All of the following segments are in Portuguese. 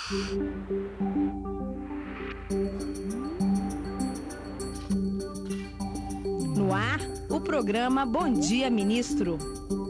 No ar, o programa Bom Dia, Ministro.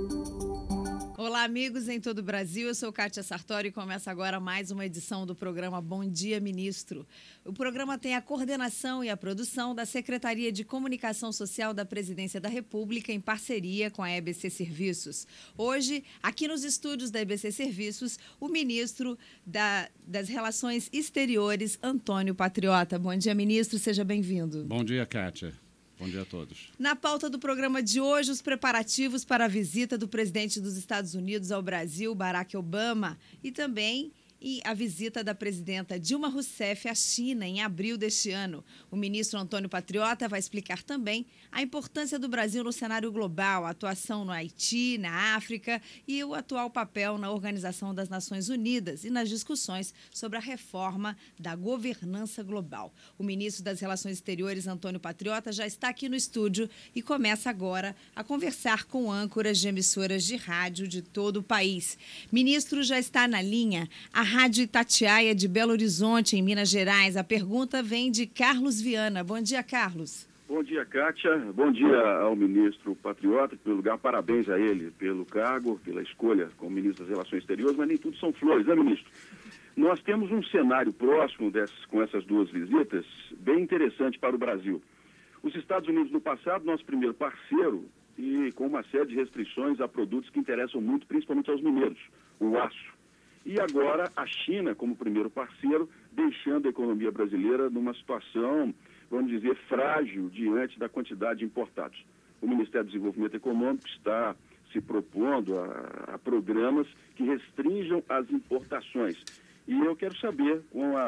Olá, amigos em todo o Brasil. Eu sou Kátia Sartori e começa agora mais uma edição do programa Bom Dia, Ministro. O programa tem a coordenação e a produção da Secretaria de Comunicação Social da Presidência da República, em parceria com a EBC Serviços. Hoje, aqui nos estúdios da EBC Serviços, o ministro das Relações Exteriores, Antônio Patriota. Bom dia, ministro. Seja bem-vindo. Bom dia, Kátia. Bom dia a todos. Na pauta do programa de hoje, os preparativos para a visita do presidente dos Estados Unidos ao Brasil, Barack Obama, e também a visita da presidenta Dilma Rousseff à China em abril deste ano. O ministro Antônio Patriota vai explicar também a importância do Brasil no cenário global, a atuação no Haiti, na África e o atual papel na Organização das Nações Unidas e nas discussões sobre a reforma da governança global. O ministro das Relações Exteriores, Antônio Patriota, já está aqui no estúdio e começa agora a conversar com âncoras de emissoras de rádio de todo o país. Ministro, já está na linha a Rádio Itatiaia de Belo Horizonte, em Minas Gerais. A pergunta vem de Carlos Viana. Bom dia, Carlos. Bom dia, Kátia. Bom dia ao ministro Patriota. Em primeiro lugar, parabéns a ele pelo cargo, pela escolha como ministro das Relações Exteriores, mas nem tudo são flores, né, ministro? Nós temos um cenário próximo com essas duas visitas bem interessante para o Brasil. Os Estados Unidos, no passado, nosso primeiro parceiro, e com uma série de restrições a produtos que interessam muito, principalmente aos mineiros, o aço. E agora a China, como primeiro parceiro, deixando a economia brasileira numa situação, vamos dizer, frágil diante da quantidade de importados. O Ministério do Desenvolvimento Econômico está se propondo a programas que restringam as importações. E eu quero saber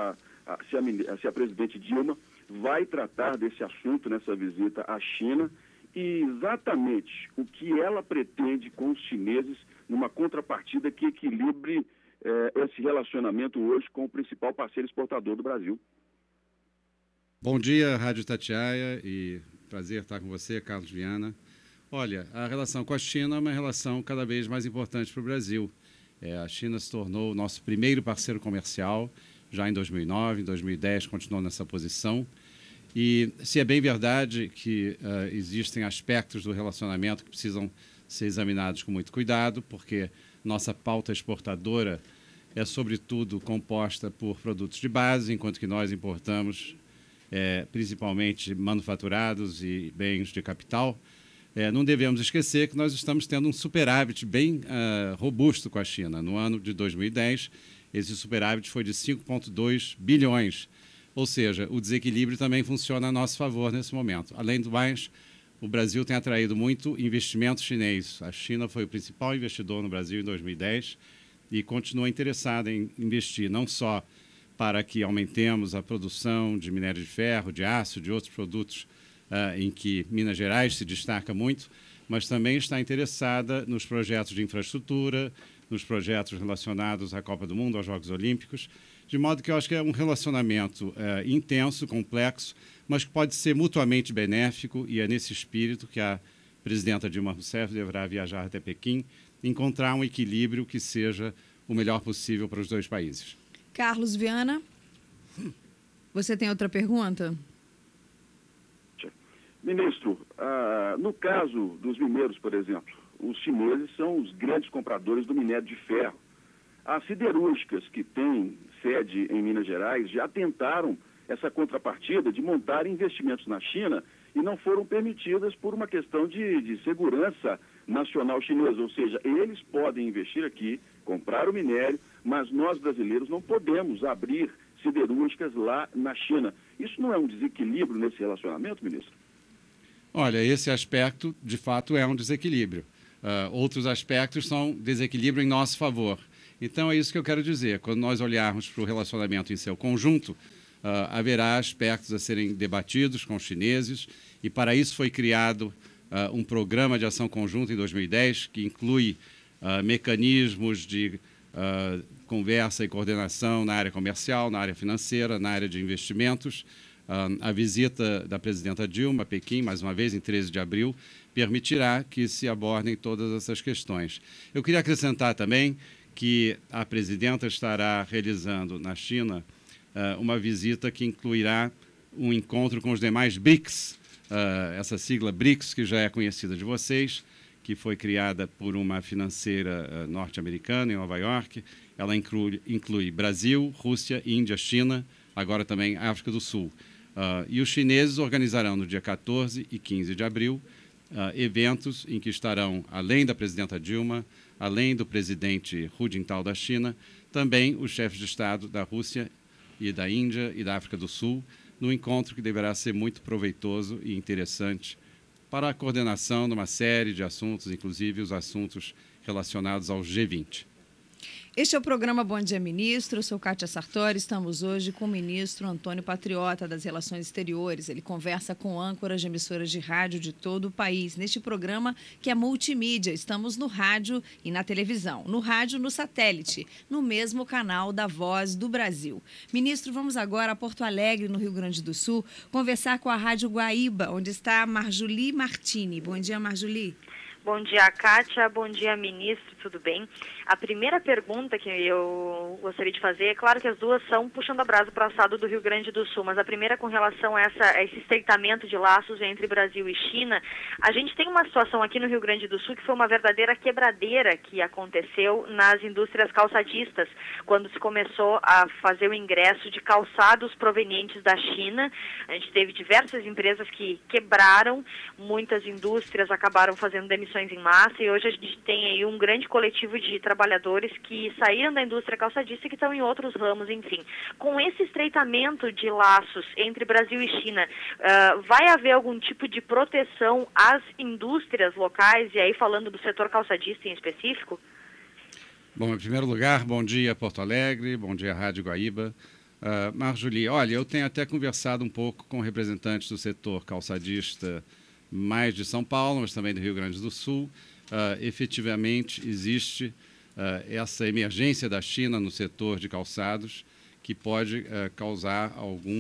se a presidente Dilma vai tratar desse assunto nessa visita à China e exatamente o que ela pretende com os chineses numa contrapartida que equilibre esse relacionamento hoje com o principal parceiro exportador do Brasil. Bom dia, Rádio Itatiaia, e prazer estar com você, Carlos Viana. Olha, a relação com a China é uma relação cada vez mais importante para o Brasil. A China se tornou o nosso primeiro parceiro comercial, já em 2009, em 2010 continuou nessa posição. E se é bem verdade que existem aspectos do relacionamento que precisam ser examinados com muito cuidado, porque nossa pauta exportadora é, sobretudo, composta por produtos de base, enquanto que nós importamos principalmente manufaturados e bens de capital. Não devemos esquecer que nós estamos tendo um superávit bem robusto com a China. No ano de 2010, esse superávit foi de 5,2 bilhões. Ou seja, o desequilíbrio também funciona a nosso favor nesse momento. Além do mais, o Brasil tem atraído muito investimento chinês. A China foi o principal investidor no Brasil em 2010 e continua interessada em investir, não só para que aumentemos a produção de minério de ferro, de aço, de outros produtos em que Minas Gerais se destaca muito, mas também está interessada nos projetos de infraestrutura, nos projetos relacionados à Copa do Mundo, aos Jogos Olímpicos, de modo que eu acho que é um relacionamento intenso, complexo, mas que pode ser mutuamente benéfico, e é nesse espírito que a presidenta Dilma Rousseff deverá viajar até Pequim, encontrar um equilíbrio que seja o melhor possível para os dois países. Carlos Viana, você tem outra pergunta? Ministro, no caso dos mineiros, por exemplo, os chineses são os grandes compradores do minério de ferro. As siderúrgicas que têm sede em Minas Gerais já tentaram essa contrapartida de montar investimentos na China e não foram permitidas por uma questão de segurança nacional chinesa. Ou seja, eles podem investir aqui, comprar o minério, mas nós brasileiros não podemos abrir siderúrgicas lá na China. Isso não é um desequilíbrio nesse relacionamento, ministro? Olha, esse aspecto, de fato, é um desequilíbrio. Outros aspectos são desequilíbrio em nosso favor. Então, é isso que eu quero dizer. Quando nós olharmos para o relacionamento em seu conjunto, haverá aspectos a serem debatidos com os chineses, e para isso foi criado um programa de ação conjunta em 2010, que inclui mecanismos de conversa e coordenação na área comercial, na área financeira, na área de investimentos. A visita da presidenta Dilma a Pequim, mais uma vez, em 13 de abril, permitirá que se abordem todas essas questões. Eu queria acrescentar também que a presidenta estará realizando na China uma visita que incluirá um encontro com os demais BRICS, essa sigla BRICS, que já é conhecida de vocês, que foi criada por uma financeira norte-americana em Nova York. Ela inclui Brasil, Rússia, Índia, China, agora também África do Sul. E os chineses organizarão no dia 14 e 15 de abril eventos em que estarão, além da presidenta Dilma, além do presidente Hu Jintao da China, também os chefes de Estado da Rússia e da Índia e da África do Sul, num encontro que deverá ser muito proveitoso e interessante para a coordenação de uma série de assuntos, inclusive os assuntos relacionados ao G20. Este é o programa Bom Dia Ministro, eu sou Kátia Sartori, estamos hoje com o ministro Antônio Patriota das Relações Exteriores. Ele conversa com âncoras de emissoras de rádio de todo o país, neste programa que é multimídia. Estamos no rádio e na televisão, no rádio, no satélite, no mesmo canal da Voz do Brasil. Ministro, vamos agora a Porto Alegre, no Rio Grande do Sul, conversar com a Rádio Guaíba, onde está a Marjolie Martini. Bom dia, Marjolie. Bom dia, Kátia. Bom dia, ministro. Tudo bem? A primeira pergunta que eu gostaria de fazer, é claro que as duas são puxando a brasa para o assado do Rio Grande do Sul, mas a primeira com relação a esse estreitamento de laços entre Brasil e China. A gente tem uma situação aqui no Rio Grande do Sul que foi uma verdadeira quebradeira que aconteceu nas indústrias calçadistas, quando se começou a fazer o ingresso de calçados provenientes da China. A gente teve diversas empresas que quebraram, muitas indústrias acabaram fazendo demissões em massa e hoje a gente tem aí um grande coletivo de trabalhadores que saíram da indústria calçadista e que estão em outros ramos, enfim. Com esse estreitamento de laços entre Brasil e China, vai haver algum tipo de proteção às indústrias locais, e aí falando do setor calçadista em específico? Bom, em primeiro lugar, bom dia Porto Alegre, bom dia Rádio Guaíba. Marjolie, olha, eu tenho até conversado um pouco com representantes do setor calçadista, mais de São Paulo, mas também do Rio Grande do Sul. Efetivamente existe essa emergência da China no setor de calçados que pode causar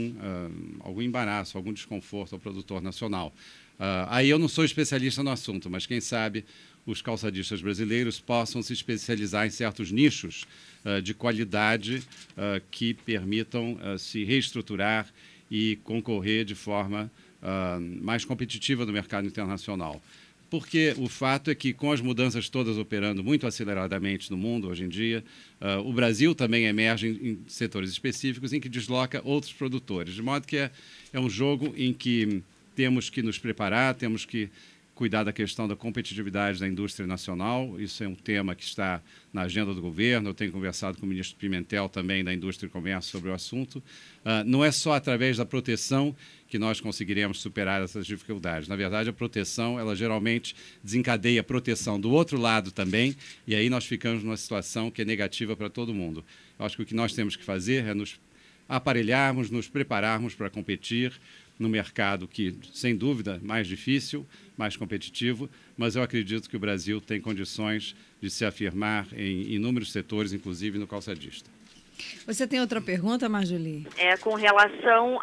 algum embaraço, algum desconforto ao produtor nacional. Aí eu não sou especialista no assunto, mas quem sabe os calçadistas brasileiros possam se especializar em certos nichos de qualidade que permitam se reestruturar e concorrer de forma mais competitiva no mercado internacional. Porque o fato é que, com as mudanças todas operando muito aceleradamente no mundo hoje em dia, o Brasil também emerge em setores específicos em que desloca outros produtores. De modo que é um jogo em que temos que nos preparar, temos que cuidar da questão da competitividade da indústria nacional. Isso é um tema que está na agenda do governo. Eu tenho conversado com o ministro Pimentel também da Indústria e Comércio sobre o assunto. Não é só através da proteção que nós conseguiremos superar essas dificuldades. Na verdade, a proteção, ela geralmente desencadeia a proteção do outro lado também, e aí nós ficamos numa situação que é negativa para todo mundo. Eu acho que o que nós temos que fazer é nos aparelharmos, nos prepararmos para competir no mercado que, sem dúvida, mais difícil, mais competitivo, mas eu acredito que o Brasil tem condições de se afirmar em inúmeros setores, inclusive no calçadista. Você tem outra pergunta, Marjolie? Com relação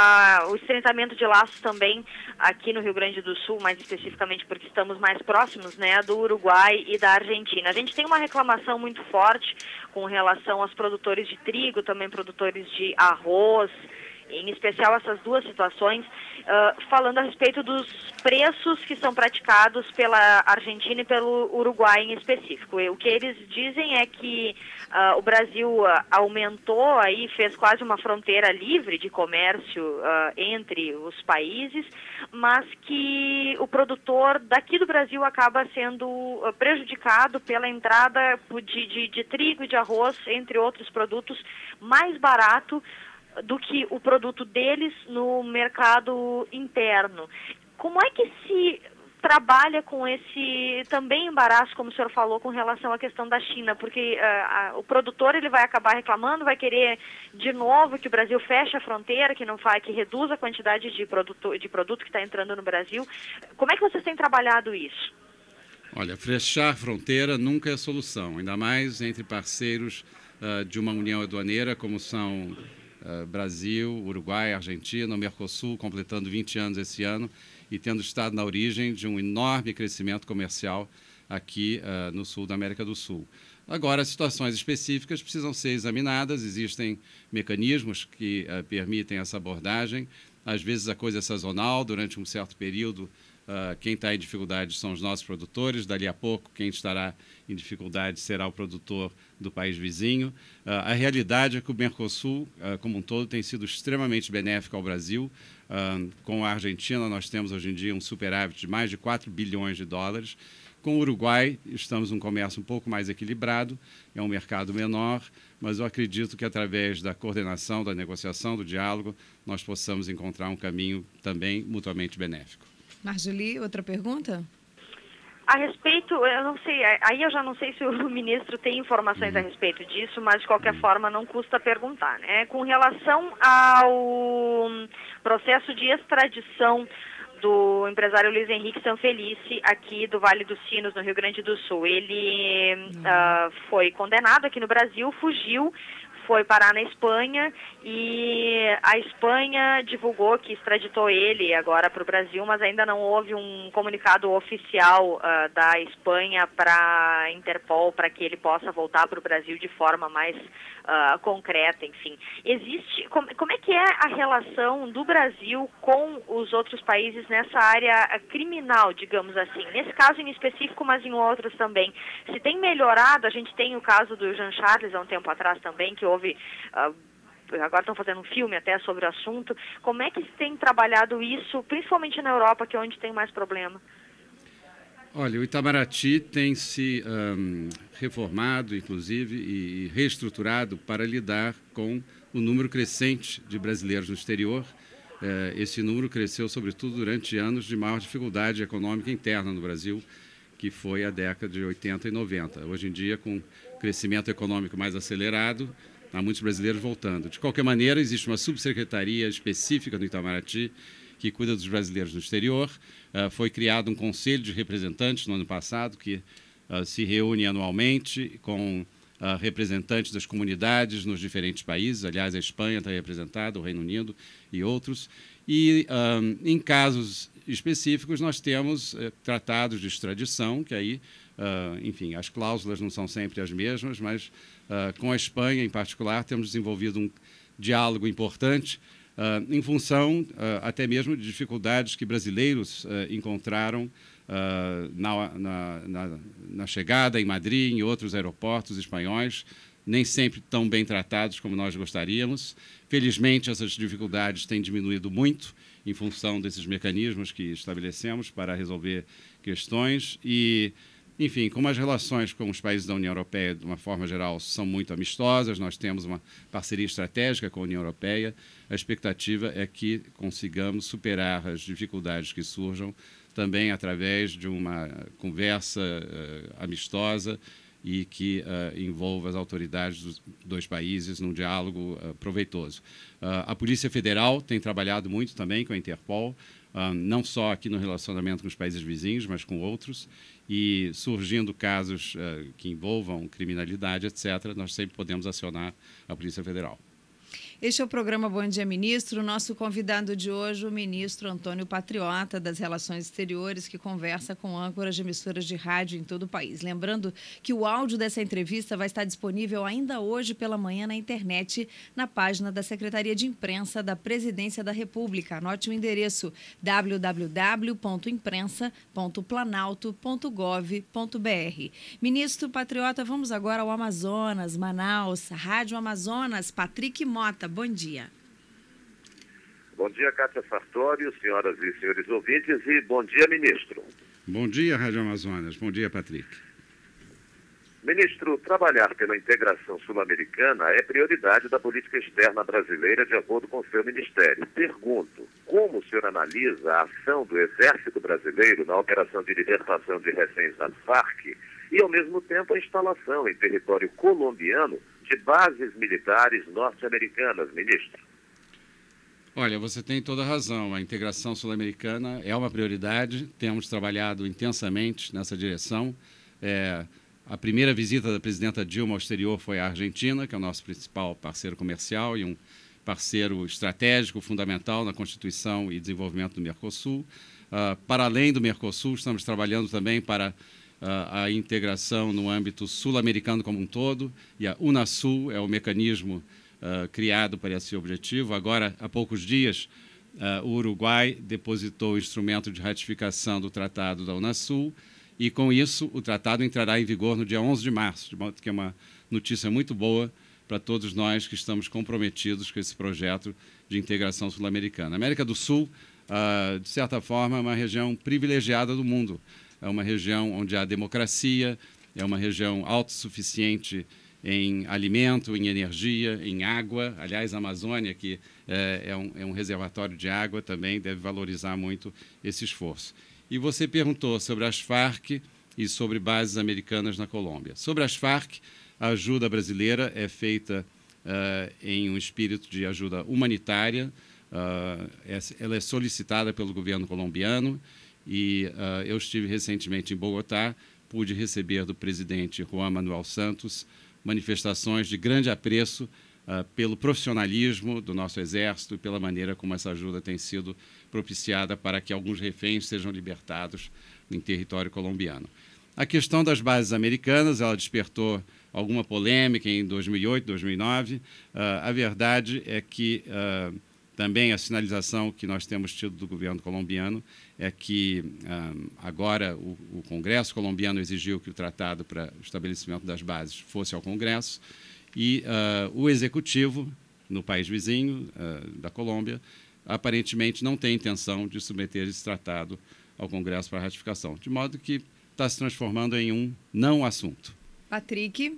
ao estreitamento de laços também aqui no Rio Grande do Sul, mais especificamente porque estamos mais próximos, né, do Uruguai e da Argentina. A gente tem uma reclamação muito forte com relação aos produtores de trigo, também produtores de arroz, em especial essas duas situações, falando a respeito dos preços que são praticados pela Argentina e pelo Uruguai em específico. O que eles dizem é que o Brasil aumentou, aí fez quase uma fronteira livre de comércio entre os países, mas que o produtor daqui do Brasil acaba sendo prejudicado pela entrada de trigo e de arroz, entre outros produtos, mais barato do que o produto deles no mercado interno. Como é que se trabalha com esse também embaraço, como o senhor falou, com relação à questão da China? Porque o produtor ele vai acabar reclamando, vai querer de novo que o Brasil feche a fronteira, que reduza a quantidade de produto que está entrando no Brasil. Como é que vocês têm trabalhado isso? Olha, fechar fronteira nunca é solução, ainda mais entre parceiros de uma união aduaneira como são Brasil, Uruguai, Argentina, o Mercosul, completando 20 anos esse ano e tendo estado na origem de um enorme crescimento comercial aqui no sul da América do Sul. Agora, as situações específicas precisam ser examinadas, existem mecanismos que permitem essa abordagem. Às vezes a coisa é sazonal, durante um certo período, quem está em dificuldade são os nossos produtores, dali a pouco quem estará em dificuldade será o produtor do país vizinho. A realidade é que o Mercosul, como um todo, tem sido extremamente benéfico ao Brasil. Com a Argentina, nós temos hoje em dia um superávit de mais de 4 bilhões de dólares. Com o Uruguai, estamos num comércio um pouco mais equilibrado, é um mercado menor, mas eu acredito que através da coordenação, da negociação, do diálogo, nós possamos encontrar um caminho também mutuamente benéfico. Marjolie, outra pergunta? A respeito, eu não sei, aí eu já não sei se o ministro tem informações a respeito disso, mas de qualquer forma não custa perguntar, né? Com relação ao processo de extradição do empresário Luiz Henrique Sanfelice, aqui do Vale dos Sinos, no Rio Grande do Sul. Ele foi condenado aqui no Brasil, fugiu, foi parar na Espanha e a Espanha divulgou que extraditou ele agora para o Brasil, mas ainda não houve um comunicado oficial da Espanha para a Interpol para que ele possa voltar para o Brasil de forma mais concreta, enfim. Existe, como é que é a relação do Brasil com os outros países nessa área criminal, digamos assim? Nesse caso em específico, mas em outros também. Se tem melhorado, a gente tem o caso do Jean Charles há um tempo atrás também, que houve... agora estão fazendo um filme até sobre o assunto. Como é que se tem trabalhado isso, principalmente na Europa, que é onde tem mais problema? Olha, o Itamaraty tem se reformado, inclusive, e reestruturado para lidar com o número crescente de brasileiros no exterior. Esse número cresceu, sobretudo, durante anos de maior dificuldade econômica interna no Brasil, que foi a década de 80 e 90. Hoje em dia, com crescimento econômico mais acelerado, há muitos brasileiros voltando. De qualquer maneira, existe uma subsecretaria específica no Itamaraty que cuida dos brasileiros no exterior. Foi criado um conselho de representantes no ano passado que se reúne anualmente com representantes das comunidades nos diferentes países. Aliás, a Espanha está representada, o Reino Unido e outros. E, em casos específicos, nós temos tratados de extradição, que aí, enfim, as cláusulas não são sempre as mesmas, mas com a Espanha, em particular, temos desenvolvido um diálogo importante em função até mesmo de dificuldades que brasileiros encontraram na chegada em Madrid, em outros aeroportos espanhóis, nem sempre tão bem tratados como nós gostaríamos. Felizmente, essas dificuldades têm diminuído muito em função desses mecanismos que estabelecemos para resolver questões e, enfim, como as relações com os países da União Europeia, de uma forma geral, são muito amistosas, nós temos uma parceria estratégica com a União Europeia, a expectativa é que consigamos superar as dificuldades que surjam também através de uma conversa amistosa e que envolva as autoridades dos dois países num diálogo proveitoso. A Polícia Federal tem trabalhado muito também com a Interpol, não só aqui no relacionamento com os países vizinhos, mas com outros, e surgindo casos que envolvam criminalidade, etc., nós sempre podemos acionar a Polícia Federal. Este é o programa Bom Dia Ministro. Nosso convidado de hoje, o ministro Antônio Patriota, das Relações Exteriores, que conversa com âncoras de emissoras de rádio em todo o país. Lembrando que o áudio dessa entrevista vai estar disponível ainda hoje pela manhã na internet, na página da Secretaria de Imprensa da Presidência da República. Anote o endereço www.imprensa.planalto.gov.br. Ministro Patriota, vamos agora ao Amazonas, Manaus, Rádio Amazonas, Patrick Mota. Bom dia. Bom dia, Kátia Sartório, senhoras e senhores ouvintes, e bom dia, ministro. Bom dia, Rádio Amazonas. Bom dia, Patrick. Ministro, trabalhar pela integração sul-americana é prioridade da política externa brasileira, de acordo com o seu ministério. Pergunto, como o senhor analisa a ação do Exército Brasileiro na operação de libertação de reféns das Farc e, ao mesmo tempo, a instalação em território colombiano de bases militares norte-americanas, ministro? Olha, você tem toda a razão. A integração sul-americana é uma prioridade. Temos trabalhado intensamente nessa direção. A primeira visita da presidenta Dilma ao exterior foi à Argentina, que é o nosso principal parceiro comercial e um parceiro estratégico fundamental na constituição e desenvolvimento do Mercosul. Para além do Mercosul, estamos trabalhando também para a integração no âmbito sul-americano como um todo, e a Unasul é o mecanismo criado para esse objetivo. Agora, há poucos dias, o Uruguai depositou o instrumento de ratificação do Tratado da Unasul, e, com isso, o tratado entrará em vigor no dia 11 de março, de modo que é uma notícia muito boa para todos nós que estamos comprometidos com esse projeto de integração sul-americana. A América do Sul, de certa forma, é uma região privilegiada do mundo. É uma região onde há democracia, é uma região autossuficiente em alimento, em energia, em água. Aliás, a Amazônia, que é um reservatório de água, também deve valorizar muito esse esforço. E você perguntou sobre as Farc e sobre bases americanas na Colômbia. Sobre as Farc, a ajuda brasileira é feita em um espírito de ajuda humanitária. Ela é solicitada pelo governo colombiano e eu estive recentemente em Bogotá, pude receber do presidente Juan Manuel Santos manifestações de grande apreço pelo profissionalismo do nosso Exército e pela maneira como essa ajuda tem sido propiciada para que alguns reféns sejam libertados em território colombiano. A questão das bases americanas, ela despertou alguma polêmica em 2008, 2009. A verdade é que também a sinalização que nós temos tido do governo colombiano é que agora o Congresso colombiano exigiu que o tratado para o estabelecimento das bases fosse ao Congresso e o Executivo, no país vizinho da Colômbia, aparentemente não tem intenção de submeter esse tratado ao Congresso para ratificação, de modo que está se transformando em um não assunto. Patrick?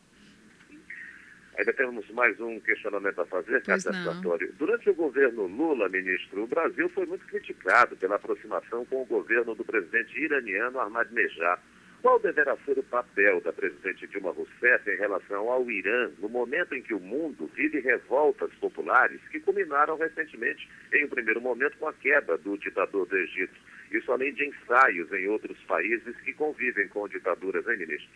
Ainda temos mais um questionamento a fazer, Cátia Sartori. Durante o governo Lula, ministro, o Brasil foi muito criticado pela aproximação com o governo do presidente iraniano Ahmadinejad. Qual deverá ser o papel da presidente Dilma Rousseff em relação ao Irã, no momento em que o mundo vive revoltas populares que culminaram recentemente, em um primeiro momento, com a queda do ditador do Egito? Isso além de ensaios em outros países que convivem com ditaduras, hein, ministro?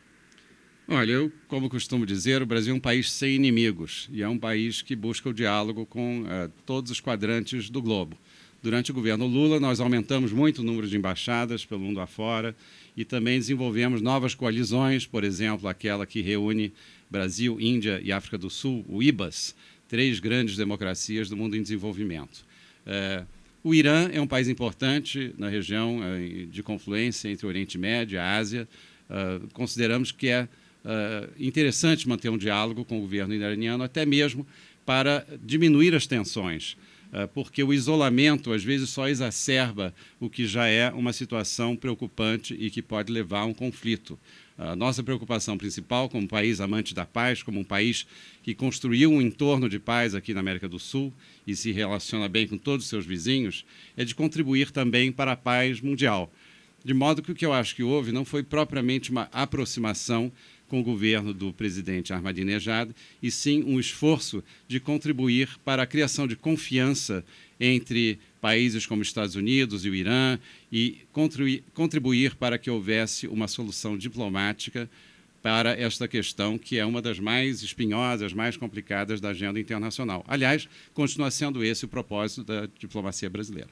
Olha, eu, como costumo dizer, o Brasil é um país sem inimigos e é um país que busca o diálogo com todos os quadrantes do globo. Durante o governo Lula, nós aumentamos muito o número de embaixadas pelo mundo afora e também desenvolvemos novas coalizões, por exemplo, aquela que reúne Brasil, Índia e África do Sul, o IBAS, 3 grandes democracias do mundo em desenvolvimento. O Irã é um país importante na região de confluência entre o Oriente Médio e a Ásia. Consideramos que é interessante manter um diálogo com o governo iraniano, até mesmo para diminuir as tensões, porque o isolamento, às vezes, só exacerba o que já é uma situação preocupante e que pode levar a um conflito. A nossa preocupação principal, como país amante da paz, como um país que construiu um entorno de paz aqui na América do Sul e se relaciona bem com todos os seus vizinhos, é de contribuir também para a paz mundial. De modo que o que eu acho que houve não foi propriamente uma aproximação com o governo do presidente Ahmadinejad, e sim um esforço de contribuir para a criação de confiança entre países como Estados Unidos e o Irã e contribuir para que houvesse uma solução diplomática para esta questão, que é uma das mais espinhosas, mais complicadas da agenda internacional. Aliás, continua sendo esse o propósito da diplomacia brasileira.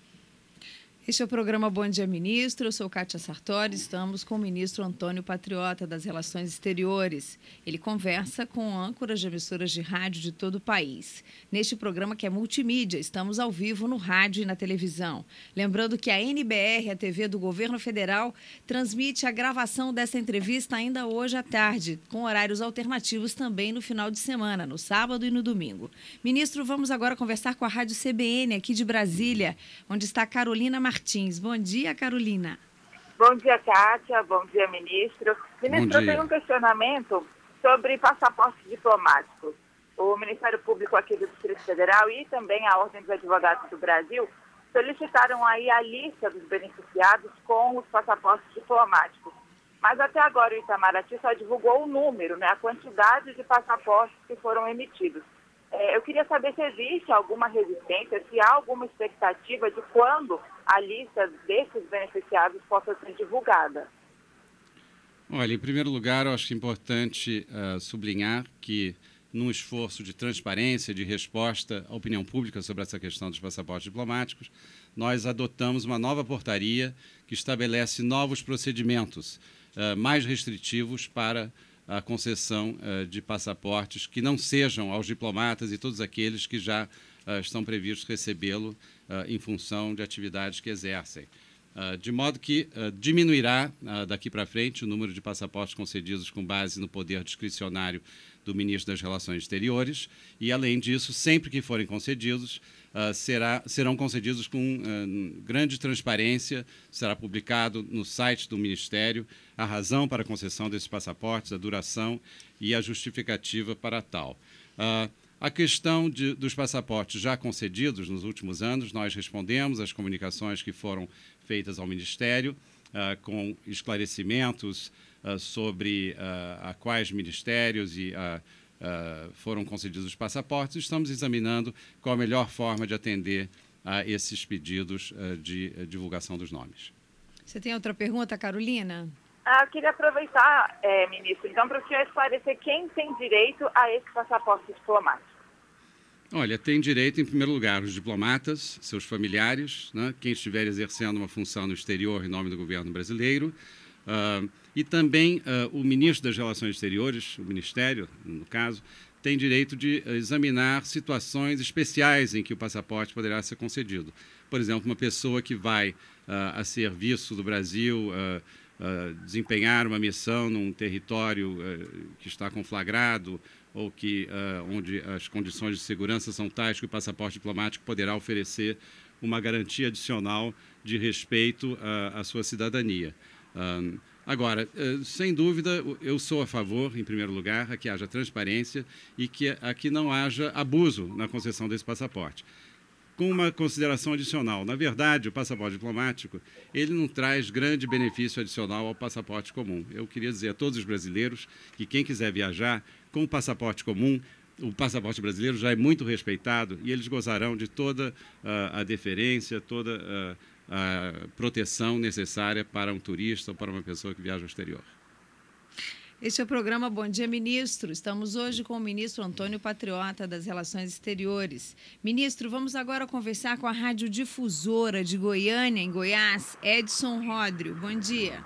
Este é o programa Bom Dia Ministro, eu sou Cátia Sartori, estamos com o ministro Antônio Patriota das Relações Exteriores. Ele conversa com âncoras de emissoras de rádio de todo o país. Neste programa que é multimídia, estamos ao vivo no rádio e na televisão. Lembrando que a NBR, a TV do Governo Federal, transmite a gravação dessa entrevista ainda hoje à tarde, com horários alternativos também no final de semana, no sábado e no domingo. Ministro, vamos agora conversar com a Rádio CBN aqui de Brasília, onde está a Carolina Martins. Bom dia, Carolina. Bom dia, Cátia. Bom dia, ministro. Ministro, eu tenho um questionamento sobre passaportes diplomáticos. O Ministério Público aqui do Distrito Federal e também a Ordem dos Advogados do Brasil solicitaram aí a lista dos beneficiados com os passaportes diplomáticos. Mas até agora o Itamaraty só divulgou o número, né, a quantidade de passaportes que foram emitidos. Eu queria saber se existe alguma resistência, se há alguma expectativa de quando a lista desses beneficiados possa ser divulgada. Olha, em primeiro lugar, eu acho importante sublinhar que num esforço de transparência, de resposta à opinião pública sobre essa questão dos passaportes diplomáticos, nós adotamos uma nova portaria que estabelece novos procedimentos mais restritivos para a concessão de passaportes que não sejam aos diplomatas e todos aqueles que já estão previstos recebê-lo em função de atividades que exercem. De modo que diminuirá daqui para frente o número de passaportes concedidos com base no poder discricionário do Ministro das Relações Exteriores e, além disso, sempre que forem concedidos, serão concedidos com grande transparência, será publicado no site do Ministério a razão para a concessão desses passaportes, a duração e a justificativa para tal. A questão dos passaportes já concedidos nos últimos anos, nós respondemos às comunicações que foram feitas ao Ministério, com esclarecimentos sobre a quais ministérios foram concedidos os passaportes. Estamos examinando qual a melhor forma de atender a esses pedidos de divulgação dos nomes. Você tem outra pergunta, Carolina? Eu queria aproveitar, ministro, então, para o senhor esclarecer quem tem direito a esse passaporte diplomático. Olha, tem direito, em primeiro lugar, os diplomatas, seus familiares, né, quem estiver exercendo uma função no exterior em nome do governo brasileiro, e também o ministro das Relações Exteriores, o Ministério, no caso, tem direito de examinar situações especiais em que o passaporte poderá ser concedido. Por exemplo, uma pessoa que vai a serviço do Brasil desempenhar uma missão num território que está conflagrado ou onde as condições de segurança são tais que o passaporte diplomático poderá oferecer uma garantia adicional de respeito à sua cidadania. Agora, sem dúvida, eu sou a favor, em primeiro lugar, a que haja transparência e que não haja abuso na concessão desse passaporte. Com uma consideração adicional, na verdade, o passaporte diplomático, ele não traz grande benefício adicional ao passaporte comum. Eu queria dizer a todos os brasileiros que quem quiser viajar com o passaporte comum, o passaporte brasileiro já é muito respeitado e eles gozarão de toda a deferência, toda a proteção necessária para um turista ou para uma pessoa que viaja ao exterior. Este é o programa Bom Dia, Ministro. Estamos hoje com o ministro Antônio Patriota, das Relações Exteriores. Ministro, vamos agora conversar com a radiodifusora de Goiânia, em Goiás, Edson Ródrio. Bom dia.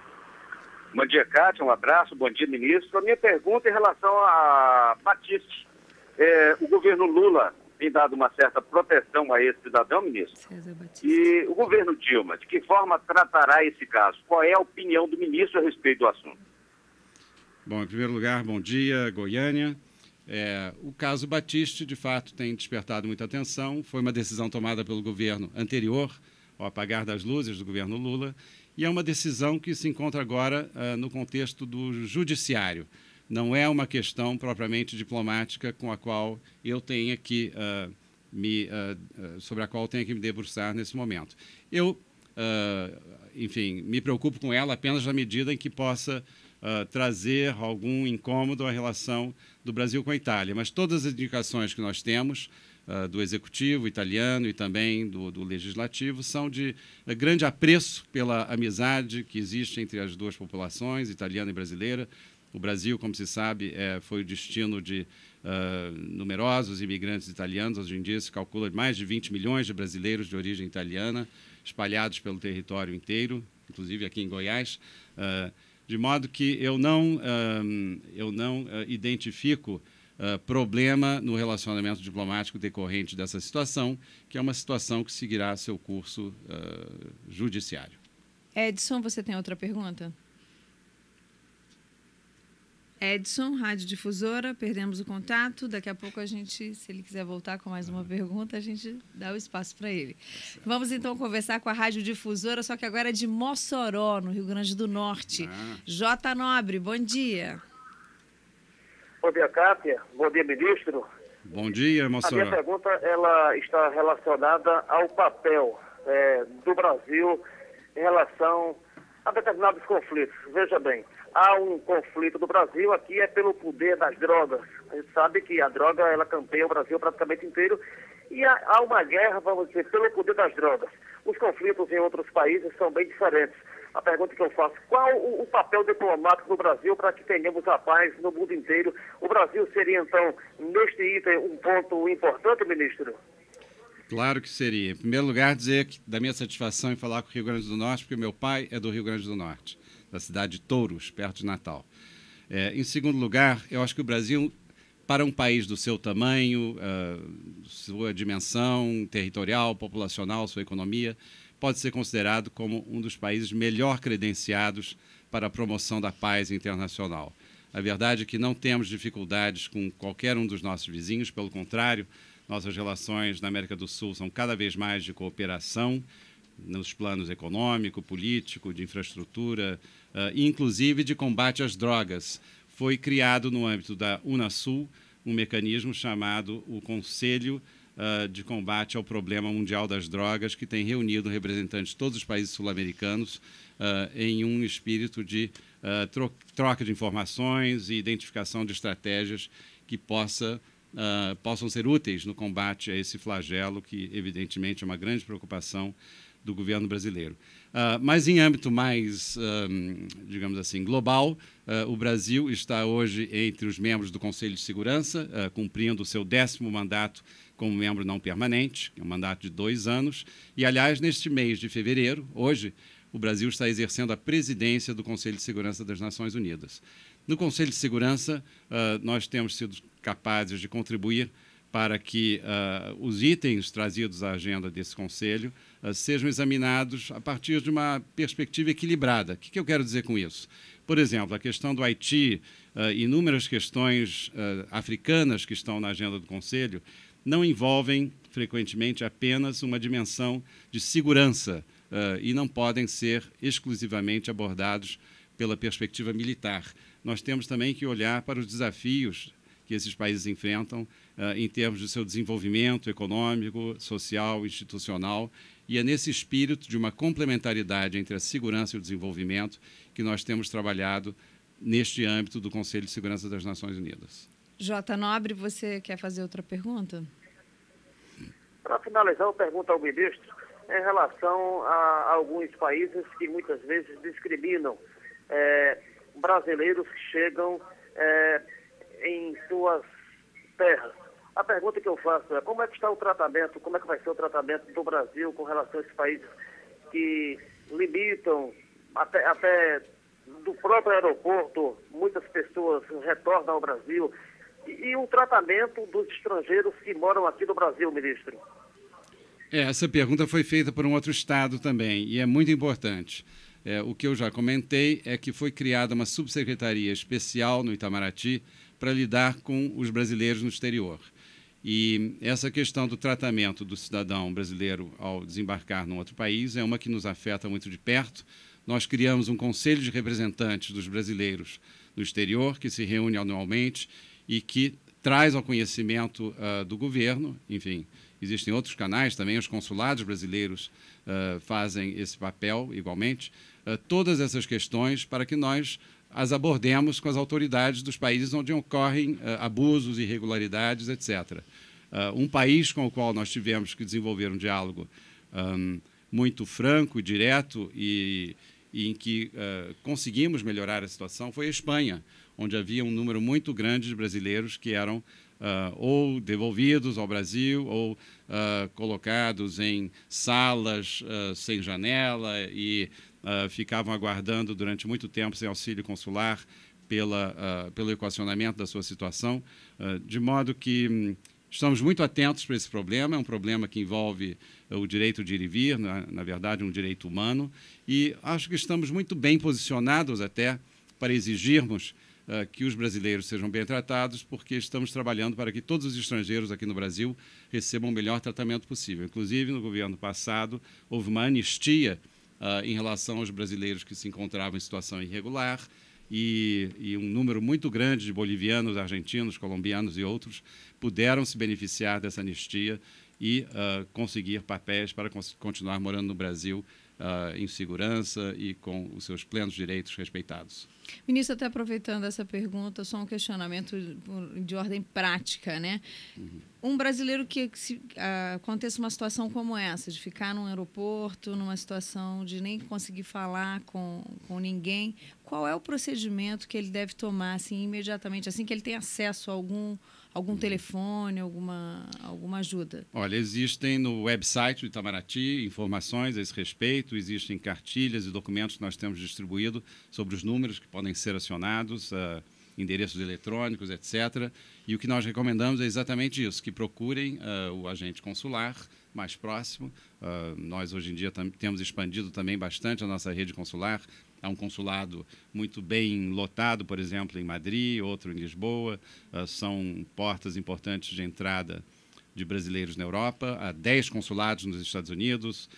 Bom dia, Kátia. Um abraço. Bom dia, ministro. A minha pergunta é em relação a Batiste. O governo Lula tem dado uma certa proteção a esse cidadão, ministro. E o governo Dilma, de que forma tratará esse caso? Qual é a opinião do ministro a respeito do assunto? Bom, em primeiro lugar, bom dia, Goiânia. O caso Batiste, de fato, tem despertado muita atenção. Foi uma decisão tomada pelo governo anterior, ao apagar das luzes do governo Lula, e é uma decisão que se encontra agora no contexto do judiciário. Não é uma questão propriamente diplomática com a qual eu tenha que sobre a qual eu tenho que me debruçar nesse momento. Eu, enfim, me preocupo com ela apenas na medida em que possa trazer algum incômodo à relação do Brasil com a Itália. Mas todas as indicações que nós temos do Executivo italiano e também do Legislativo são de grande apreço pela amizade que existe entre as duas populações, italiana e brasileira. O Brasil, como se sabe, foi o destino de numerosos imigrantes italianos. Hoje em dia se calcula mais de 20 milhões de brasileiros de origem italiana, espalhados pelo território inteiro, inclusive aqui em Goiás. De modo que eu não identifico problema no relacionamento diplomático decorrente dessa situação, que é uma situação que seguirá seu curso judiciário. Edson, você tem outra pergunta? Edson, radiodifusora, perdemos o contato. Daqui a pouco a gente, se ele quiser voltar com mais uma pergunta, a gente dá o espaço para ele. Vamos então conversar com a radiodifusora, só que agora é de Mossoró, no Rio Grande do Norte. J. Nobre, bom dia. Bom dia, Kátia. Bom dia, ministro. Bom dia, Mossoró. A minha pergunta ela está relacionada ao papel do Brasil em relação a determinados conflitos. Veja bem, há um conflito do Brasil, aqui é pelo poder das drogas. A gente sabe que a droga, ela campeia o Brasil praticamente inteiro. E há uma guerra, vamos dizer, pelo poder das drogas. Os conflitos em outros países são bem diferentes. A pergunta que eu faço, qual o papel diplomático do Brasil para que tenhamos a paz no mundo inteiro? O Brasil seria, então, neste item, um ponto importante, ministro? Claro que seria. Em primeiro lugar, dizer que da minha satisfação em falar com o Rio Grande do Norte, porque meu pai é do Rio Grande do Norte, da cidade de Touros, perto de Natal. Em segundo lugar, eu acho que o Brasil, para um país do seu tamanho, sua dimensão territorial, populacional, sua economia, pode ser considerado como um dos países melhor credenciados para a promoção da paz internacional. A verdade é que não temos dificuldades com qualquer um dos nossos vizinhos, pelo contrário, nossas relações na América do Sul são cada vez mais de cooperação nos planos econômico, político, de infraestrutura e, inclusive, de combate às drogas. Foi criado no âmbito da Unasul um mecanismo chamado o Conselho de Combate ao Problema Mundial das Drogas, que tem reunido representantes de todos os países sul-americanos em um espírito de troca de informações e identificação de estratégias que possam ser úteis no combate a esse flagelo que, evidentemente, é uma grande preocupação do governo brasileiro. Mas em âmbito mais, digamos assim, global, o Brasil está hoje entre os membros do Conselho de Segurança, cumprindo o seu 10º mandato como membro não permanente, que é um mandato de 2 anos. E, aliás, neste mês de fevereiro, hoje, o Brasil está exercendo a presidência do Conselho de Segurança das Nações Unidas. No Conselho de Segurança, nós temos sido capazes de contribuir para que os itens trazidos à agenda desse Conselho sejam examinados a partir de uma perspectiva equilibrada. O que eu quero dizer com isso? Por exemplo, a questão do Haiti, inúmeras questões africanas que estão na agenda do Conselho, não envolvem, frequentemente, apenas uma dimensão de segurança e não podem ser exclusivamente abordados pela perspectiva militar. Nós temos também que olhar para os desafios que esses países enfrentam em termos de seu desenvolvimento econômico, social, institucional, e é nesse espírito de uma complementaridade entre a segurança e o desenvolvimento que nós temos trabalhado neste âmbito do Conselho de Segurança das Nações Unidas. J. Nobre, você quer fazer outra pergunta? Para finalizar, eu pergunto ao ministro em relação a alguns países que muitas vezes discriminam brasileiros que chegam em suas terras. A pergunta que eu faço é como é que está o tratamento, como é que vai ser o tratamento do Brasil com relação a esses países que limitam até do próprio aeroporto, muitas pessoas retornam ao Brasil, e o tratamento dos estrangeiros que moram aqui no Brasil, ministro? Essa pergunta foi feita por um outro estado também, e é muito importante. O que eu já comentei é que foi criada uma subsecretaria especial no Itamaraty para lidar com os brasileiros no exterior. E essa questão do tratamento do cidadão brasileiro ao desembarcar num outro país é uma que nos afeta muito de perto. Nós criamos um conselho de representantes dos brasileiros no exterior, que se reúne anualmente e que traz ao conhecimento do governo, enfim, existem outros canais também, os consulados brasileiros fazem esse papel igualmente, todas essas questões para que nós as abordemos com as autoridades dos países onde ocorrem abusos, irregularidades, etc. Um país com o qual nós tivemos que desenvolver um diálogo muito franco e direto e em que conseguimos melhorar a situação foi a Espanha, onde havia um número muito grande de brasileiros que eram ou devolvidos ao Brasil ou colocados em salas sem janela e ficavam aguardando durante muito tempo sem auxílio consular pelo equacionamento da sua situação, de modo que estamos muito atentos para esse problema. É um problema que envolve o direito de ir e vir, na verdade, um direito humano, e acho que estamos muito bem posicionados até para exigirmos que os brasileiros sejam bem tratados, porque estamos trabalhando para que todos os estrangeiros aqui no Brasil recebam o melhor tratamento possível. Inclusive, no governo passado, houve uma anistia em relação aos brasileiros que se encontravam em situação irregular e um número muito grande de bolivianos, argentinos, colombianos e outros puderam se beneficiar dessa anistia e conseguir papéis para continuar morando no Brasil em segurança e com os seus plenos direitos respeitados. Ministro, até aproveitando essa pergunta, só um questionamento de ordem prática, né? Um brasileiro que aconteça uma situação como essa, de ficar num aeroporto, numa situação de nem conseguir falar com ninguém, qual é o procedimento que ele deve tomar assim, imediatamente, assim que ele tem acesso a algum telefone, alguma ajuda? Olha, existem no website do Itamaraty informações a esse respeito, existem cartilhas e documentos que nós temos distribuído sobre os números que podem ser acionados, endereços eletrônicos, etc. E o que nós recomendamos é exatamente isso, que procurem o agente consular mais próximo. Nós, hoje em dia, temos expandido também bastante a nossa rede consular. Há um consulado muito bem lotado, por exemplo, em Madrid, outro em Lisboa. São portas importantes de entrada de brasileiros na Europa. Há 10 consulados nos Estados Unidos,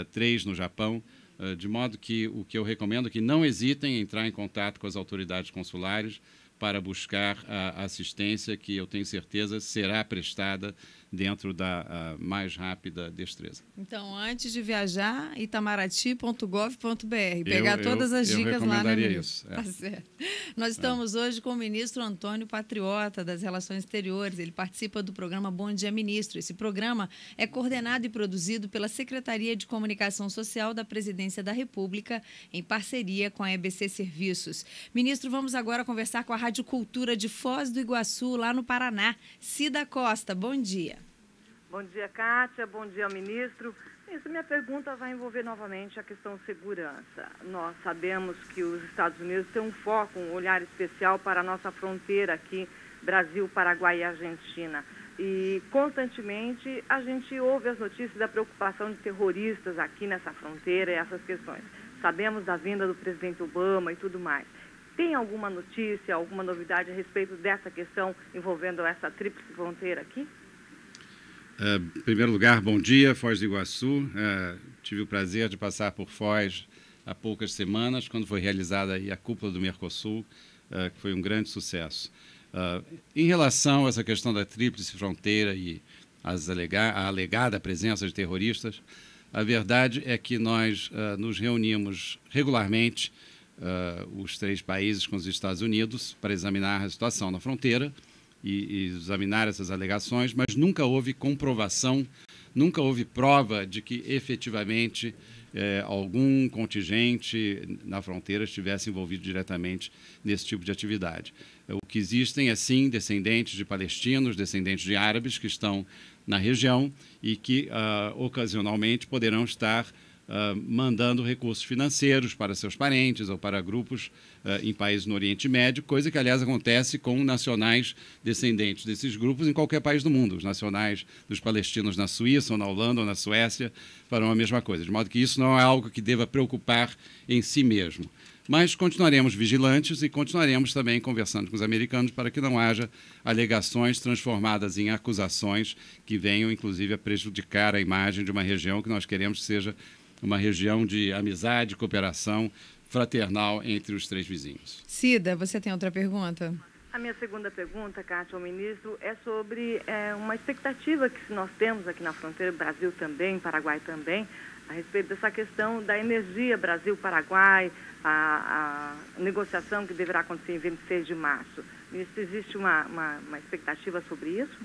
3 no Japão. De modo que o que eu recomendo é que não hesitem em entrar em contato com as autoridades consulares para buscar a assistência que eu tenho certeza será prestada dentro da mais rápida destreza. Então, antes de viajar, itamaraty.gov.br, pegar todas as dicas lá, né, ministro? Isso. Tá certo. Nós estamos hoje com o ministro Antônio Patriota, das Relações Exteriores. Ele participa do programa Bom Dia Ministro. Esse programa é coordenado e produzido pela Secretaria de Comunicação Social da Presidência da República, em parceria com a EBC Serviços. Ministro, vamos agora conversar com a Rádio Cultura de Foz do Iguaçu, lá no Paraná. Cida Costa, bom dia. Bom dia, Kátia. Bom dia, ministro. Minha pergunta vai envolver novamente a questão segurança. Nós sabemos que os Estados Unidos têm um foco, um olhar especial para a nossa fronteira aqui, Brasil, Paraguai e Argentina. E, constantemente, a gente ouve as notícias da preocupação de terroristas aqui nessa fronteira e essas questões. Sabemos da vinda do presidente Obama e tudo mais. Tem alguma notícia, alguma novidade a respeito dessa questão envolvendo essa tríplice fronteira aqui? Em primeiro lugar, bom dia, Foz do Iguaçu. Tive o prazer de passar por Foz há poucas semanas, quando foi realizada aí a cúpula do Mercosul, que foi um grande sucesso. Em relação a essa questão da tríplice fronteira e a alegada presença de terroristas, a verdade é que nós nos reunimos regularmente, os 3 países com os Estados Unidos, para examinar a situação na fronteira e examinar essas alegações, mas nunca houve comprovação, nunca houve prova de que efetivamente algum contingente na fronteira estivesse envolvido diretamente nesse tipo de atividade. O que existem é, sim, descendentes de palestinos, descendentes de árabes que estão na região e que, ocasionalmente, poderão estar mandando recursos financeiros para seus parentes ou para grupos em países no Oriente Médio, coisa que, aliás, acontece com nacionais descendentes desses grupos em qualquer país do mundo. Os nacionais dos palestinos na Suíça, ou na Holanda, ou na Suécia, farão a mesma coisa. De modo que isso não é algo que deva preocupar em si mesmo. Mas continuaremos vigilantes e continuaremos também conversando com os americanos para que não haja alegações transformadas em acusações que venham, inclusive, a prejudicar a imagem de uma região que nós queremos que seja uma região de amizade, cooperação fraternal entre os 3 vizinhos. Cida, você tem outra pergunta? A minha segunda pergunta, Kátia, ao ministro, é sobre uma expectativa que nós temos aqui na fronteira, Brasil também, Paraguai também, a respeito dessa questão da energia Brasil-Paraguai, a negociação que deverá acontecer em 26 de março. Ministro, existe uma expectativa sobre isso?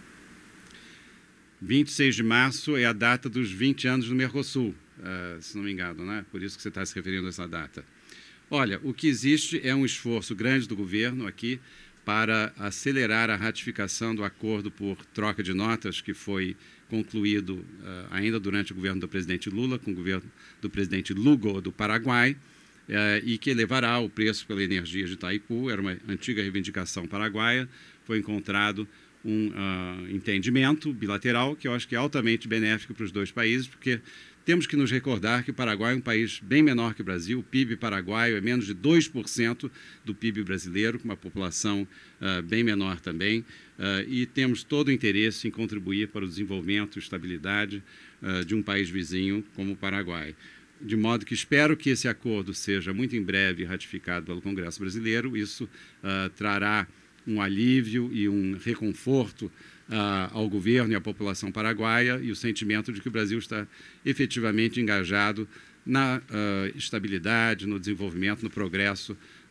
26 de março é a data dos 20 anos do Mercosul, se não me engano, né? Por isso que você está se referindo a essa data. Olha, o que existe é um esforço grande do governo aqui para acelerar a ratificação do acordo por troca de notas que foi concluído ainda durante o governo do presidente Lula, com o governo do presidente Lugo do Paraguai, e que elevará o preço pela energia de Itaipu. Era uma antiga reivindicação paraguaia. Foi encontrado um entendimento bilateral que eu acho que é altamente benéfico para os 2 países, porque temos que nos recordar que o Paraguai é um país bem menor que o Brasil. O PIB paraguaio é menos de 2% do PIB brasileiro, com uma população bem menor também, e temos todo o interesse em contribuir para o desenvolvimento e estabilidade de um país vizinho como o Paraguai. De modo que espero que esse acordo seja muito em breve ratificado pelo Congresso brasileiro. Isso trará um alívio e um reconforto ao governo e à população paraguaia e o sentimento de que o Brasil está efetivamente engajado na estabilidade, no desenvolvimento, no progresso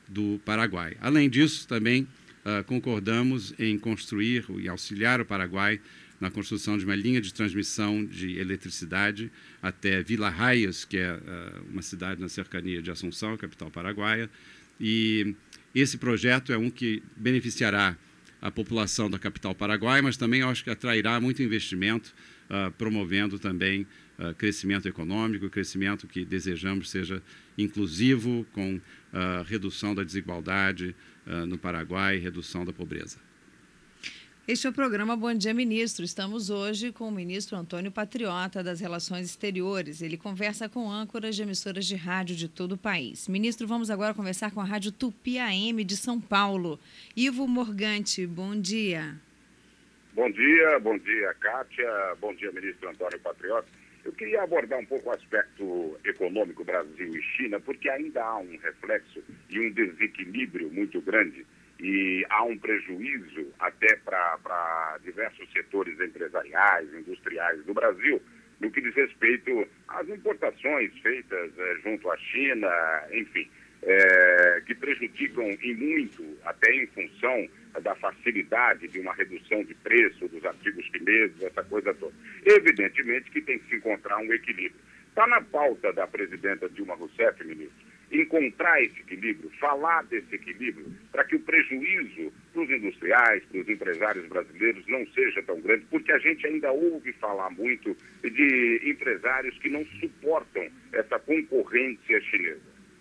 do Paraguai. Além disso, também concordamos em construir e auxiliar o Paraguai na construção de uma linha de transmissão de eletricidade até Vila Raias, que é uma cidade na cercania de Assunção, capital paraguaia. E esse projeto é um que beneficiará a população da capital paraguaia, mas também eu acho que atrairá muito investimento, promovendo também crescimento econômico, crescimento que desejamos seja inclusivo, com redução da desigualdade no Paraguai, redução da pobreza. Este é o programa Bom Dia, Ministro. Estamos hoje com o ministro Antônio Patriota, das Relações Exteriores. Ele conversa com âncoras de emissoras de rádio de todo o país. Ministro, vamos agora conversar com a Rádio Tupi AM de São Paulo. Ivo Morgante, bom dia. Bom dia, Kátia. Bom dia, ministro Antônio Patriota. Eu queria abordar um pouco o aspecto econômico Brasil e China, porque ainda há um reflexo e um desequilíbrio muito grande e há um prejuízo até para diversos setores empresariais, industriais do Brasil, no que diz respeito às importações feitas junto à China, enfim, que prejudicam em muito, até em função da facilidade de uma redução de preço dos artigos chineses, essa coisa toda. Evidentemente que tem que se encontrar um equilíbrio. Está na pauta da presidenta Dilma Rousseff, ministro, encontrar esse equilíbrio, falar desse equilíbrio, para que o prejuízo para os industriais, para os empresários brasileiros não seja tão grande, porque a gente ainda ouve falar muito de empresários que não suportam essa concorrência chinesa.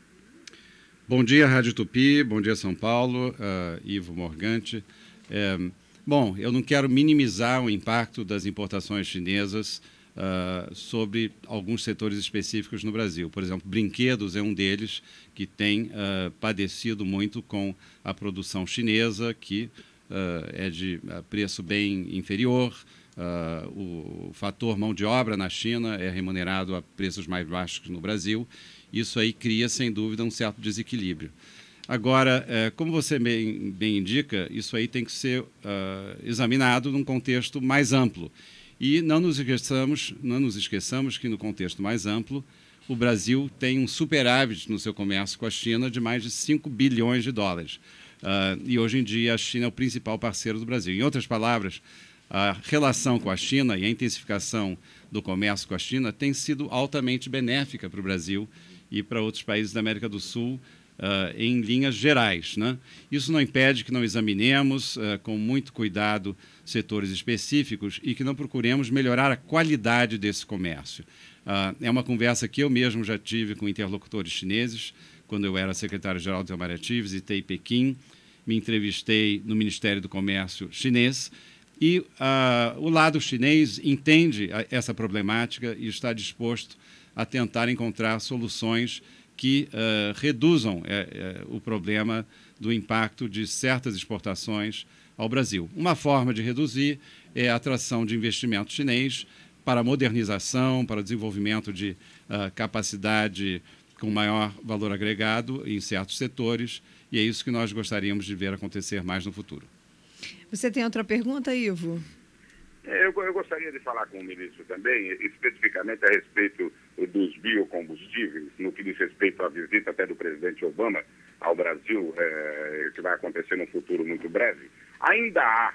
Bom dia, Rádio Tupi, bom dia, São Paulo, Ivo Morgante. Bom, eu não quero minimizar o impacto das importações chinesas sobre alguns setores específicos no Brasil. Por exemplo, brinquedos é um deles que tem padecido muito com a produção chinesa, que é de preço bem inferior. O fator mão de obra na China é remunerado a preços mais baixos que no Brasil. Isso aí cria, sem dúvida, um certo desequilíbrio. Agora, como você bem indica, isso aí tem que ser examinado num contexto mais amplo. E não nos esqueçamos que, no contexto mais amplo, o Brasil tem um superávit no seu comércio com a China de mais de 5 bilhões de dólares. E, hoje em dia, a China é o principal parceiro do Brasil. Em outras palavras, a relação com a China e a intensificação do comércio com a China tem sido altamente benéfica para o Brasil e para outros países da América do Sul, em linhas gerais, né? Isso não impede que não examinemos com muito cuidado setores específicos e que não procuremos melhorar a qualidade desse comércio. É uma conversa que eu mesmo já tive com interlocutores chineses, quando eu era secretário-geral do Itamaraty, visitei Pequim, me entrevistei no Ministério do Comércio chinês e o lado chinês entende essa problemática e está disposto a tentar encontrar soluções que reduzam o problema do impacto de certas exportações ao Brasil. Uma forma de reduzir é a atração de investimento chinês para a modernização, para o desenvolvimento de capacidade com maior valor agregado em certos setores, e é isso que nós gostaríamos de ver acontecer mais no futuro. Você tem outra pergunta, Ivo? Eu gostaria de falar com o ministro também, especificamente a respeito dos biocombustíveis, no que diz respeito à visita até do presidente Obama ao Brasil, que vai acontecer num futuro muito breve. Ainda há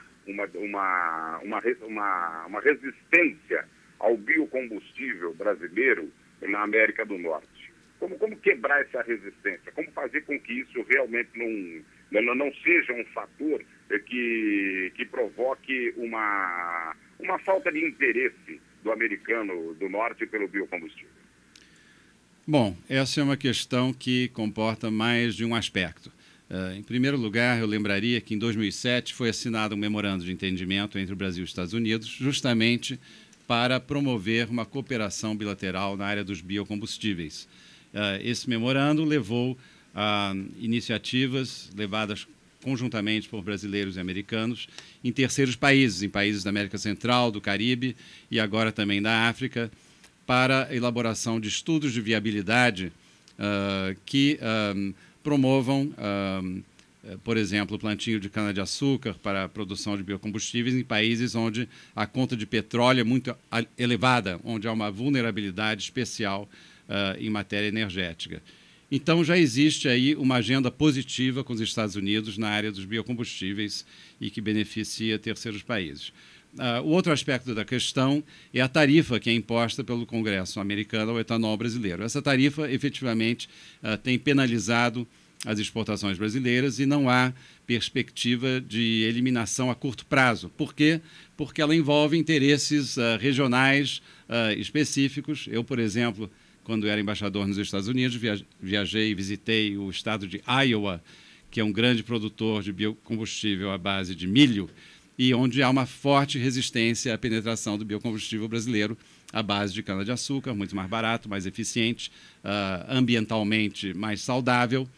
uma resistência ao biocombustível brasileiro na América do Norte. Como quebrar essa resistência? Como fazer com que isso realmente não seja um fator que provoque uma falta de interesse do americano do norte pelo biocombustível? Bom, essa é uma questão que comporta mais de um aspecto. Em primeiro lugar, eu lembraria que em 2007 foi assinado um memorando de entendimento entre o Brasil e os Estados Unidos, justamente para promover uma cooperação bilateral na área dos biocombustíveis. Esse memorando levou a iniciativas levadas conjuntamente por brasileiros e americanos em terceiros países, em países da América Central, do Caribe e agora também da África, para a elaboração de estudos de viabilidade que promovam, por exemplo, o plantio de cana-de-açúcar para a produção de biocombustíveis em países onde a conta de petróleo é muito elevada, onde há uma vulnerabilidade especial em matéria energética. Então, já existe aí uma agenda positiva com os Estados Unidos na área dos biocombustíveis e que beneficia terceiros países. O outro aspecto da questão é a tarifa que é imposta pelo Congresso americano ao etanol brasileiro. Essa tarifa, efetivamente, tem penalizado as exportações brasileiras e não há perspectiva de eliminação a curto prazo. Por quê? Porque ela envolve interesses regionais específicos. Eu, por exemplo, quando era embaixador nos Estados Unidos, viajei e visitei o estado de Iowa, que é um grande produtor de biocombustível à base de milho, e onde há uma forte resistência à penetração do biocombustível brasileiro à base de cana-de-açúcar, muito mais barato, mais eficiente, ambientalmente mais saudável.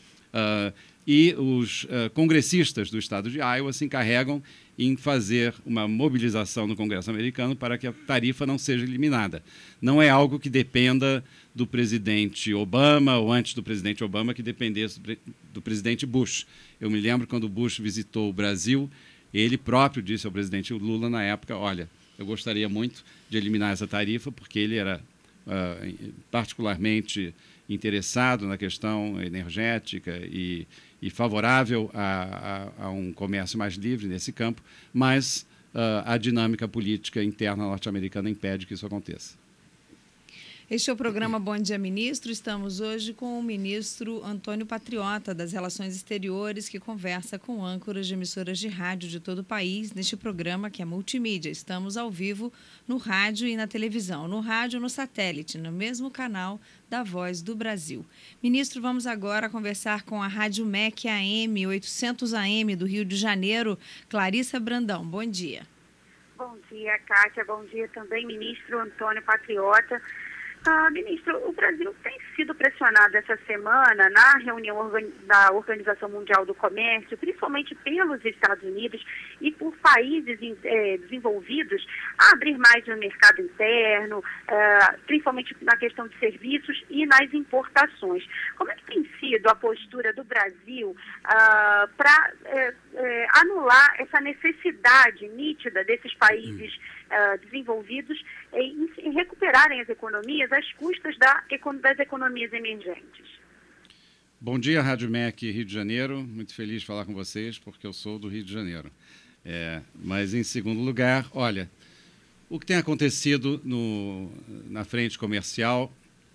E os congressistas do estado de Iowa se encarregam em fazer uma mobilização no Congresso americano para que a tarifa não seja eliminada. Não é algo que dependa do presidente Obama ou antes do presidente Obama que dependesse do presidente Bush. Eu me lembro quando Bush visitou o Brasil, ele próprio disse ao presidente Lula na época, olha, eu gostaria muito de eliminar essa tarifa porque ele era particularmente interessado na questão energética e favorável a um comércio mais livre nesse campo, mas a dinâmica política interna norte-americana impede que isso aconteça. Este é o programa Bom Dia Ministro. Estamos hoje com o ministro Antônio Patriota, das Relações Exteriores, que conversa com âncoras de emissoras de rádio de todo o país neste programa que é multimídia. Estamos ao vivo no rádio e na televisão, no rádio e no satélite, no mesmo canal da Voz do Brasil. Ministro, vamos agora conversar com a Rádio MEC AM, 800 AM do Rio de Janeiro, Clarissa Brandão. Bom dia. Bom dia, Kátia. Bom dia também, ministro Antônio Patriota. Ministro, o Brasil tem sido pressionado essa semana na reunião da Organização Mundial do Comércio, principalmente pelos Estados Unidos e por países desenvolvidos, a abrir mais no mercado interno, principalmente na questão de serviços e nas importações. Como é que tem sido a postura do Brasil para anular essa necessidade nítida desses países desenvolvidos em recuperarem as economias às custas das economias emergentes? Bom dia, Rádio MEC Rio de Janeiro. Muito feliz de falar com vocês, porque eu sou do Rio de Janeiro. Mas, em segundo lugar, olha, o que tem acontecido na frente comercial,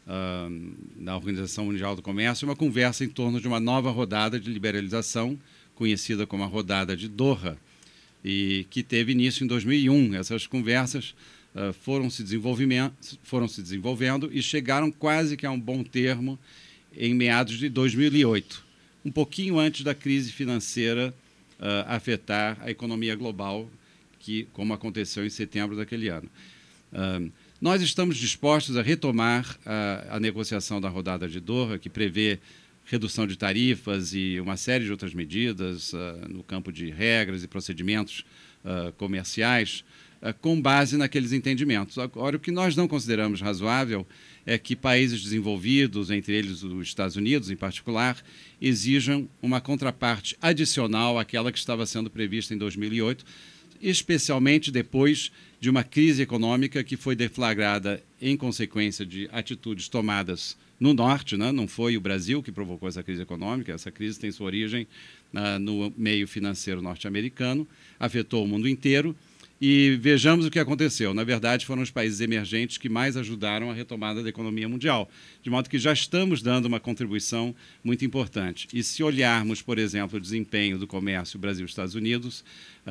na Organização Mundial do Comércio, é uma conversa em torno de uma nova rodada de liberalização, conhecida como a rodada de Doha, e que teve início em 2001. Essas conversas foram se desenvolvendo e chegaram quase que a um bom termo em meados de 2008, um pouquinho antes da crise financeira afetar a economia global, como aconteceu em setembro daquele ano. Nós estamos dispostos a retomar a negociação da rodada de Doha, que prevê redução de tarifas e uma série de outras medidas no campo de regras e procedimentos comerciais, com base naqueles entendimentos. Agora, o que nós não consideramos razoável é que países desenvolvidos, entre eles os Estados Unidos em particular, exijam uma contraparte adicional àquela que estava sendo prevista em 2008, especialmente depois de uma crise econômica que foi deflagrada em consequência de atitudes tomadas no norte, né? Não foi o Brasil que provocou essa crise econômica, essa crise tem sua origem no meio financeiro norte-americano, afetou o mundo inteiro e vejamos o que aconteceu. Na verdade, foram os países emergentes que mais ajudaram a retomada da economia mundial, de modo que já estamos dando uma contribuição muito importante. E se olharmos, por exemplo, o desempenho do comércio Brasil-Estados Unidos,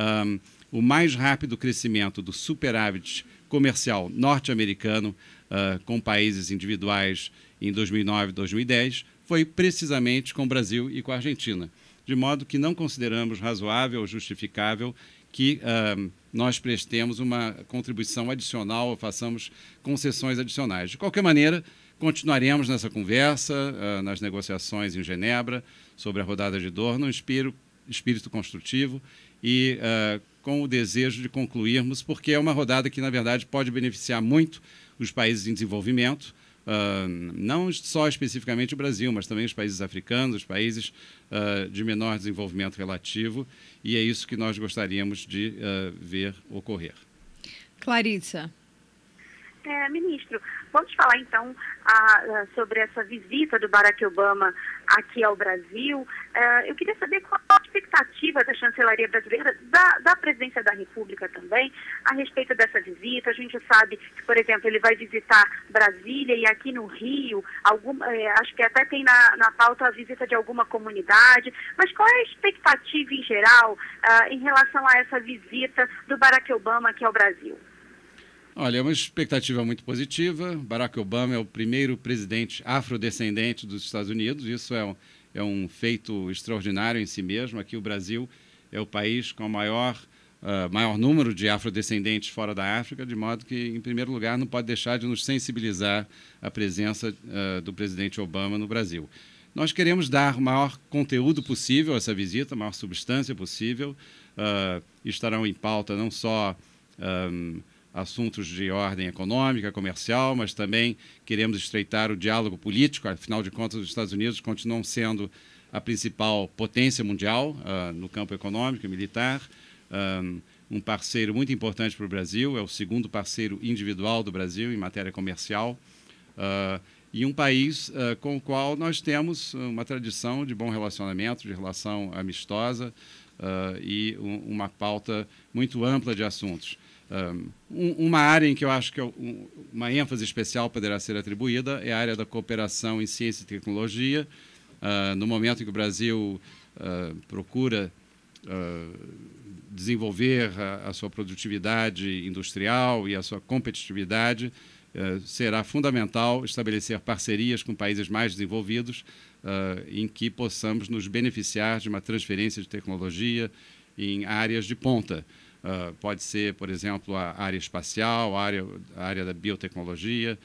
o mais rápido crescimento do superávit comercial norte-americano com países individuais em 2009 e 2010 foi precisamente com o Brasil e com a Argentina, de modo que não consideramos razoável ou justificável que nós prestemos uma contribuição adicional ou façamos concessões adicionais. De qualquer maneira, continuaremos nessa conversa, nas negociações em Genebra, sobre a rodada de Doha, num espírito construtivo e com o desejo de concluirmos, porque é uma rodada que, na verdade, pode beneficiar muito os países em desenvolvimento, não só especificamente o Brasil, mas também os países africanos, os países de menor desenvolvimento relativo, e é isso que nós gostaríamos de ver ocorrer. Clarissa. Ministro, vamos falar então sobre essa visita do Barack Obama aqui ao Brasil. Eu queria saber qual a expectativa da chancelaria brasileira, da presidência da República também, a respeito dessa visita. A gente sabe que, por exemplo, ele vai visitar Brasília e aqui no Rio, acho que até tem na pauta a visita de alguma comunidade, mas qual é a expectativa em geral em relação a essa visita do Barack Obama aqui ao Brasil? Olha, é uma expectativa muito positiva. Barack Obama é o primeiro presidente afrodescendente dos Estados Unidos. Isso é um feito extraordinário em si mesmo. Aqui o Brasil é o país com o maior número de afrodescendentes fora da África, de modo que, em primeiro lugar, não pode deixar de nos sensibilizar a presença do presidente Obama no Brasil. Nós queremos dar o maior conteúdo possível a essa visita, a maior substância possível. Estarão em pauta não só assuntos de ordem econômica, comercial, mas também queremos estreitar o diálogo político. Afinal de contas, os Estados Unidos continuam sendo a principal potência mundial no campo econômico e militar, um parceiro muito importante para o Brasil, é o segundo parceiro individual do Brasil em matéria comercial, e um país com o qual nós temos uma tradição de bom relacionamento, de relação amistosa e uma pauta muito ampla de assuntos. Uma área em que eu acho que uma ênfase especial poderá ser atribuída é a área da cooperação em ciência e tecnologia. No momento em que o Brasil procura desenvolver a sua produtividade industrial e a sua competitividade, será fundamental estabelecer parcerias com países mais desenvolvidos em que possamos nos beneficiar de uma transferência de tecnologia em áreas de ponta. Pode ser, por exemplo, a área espacial, a área da biotecnologia.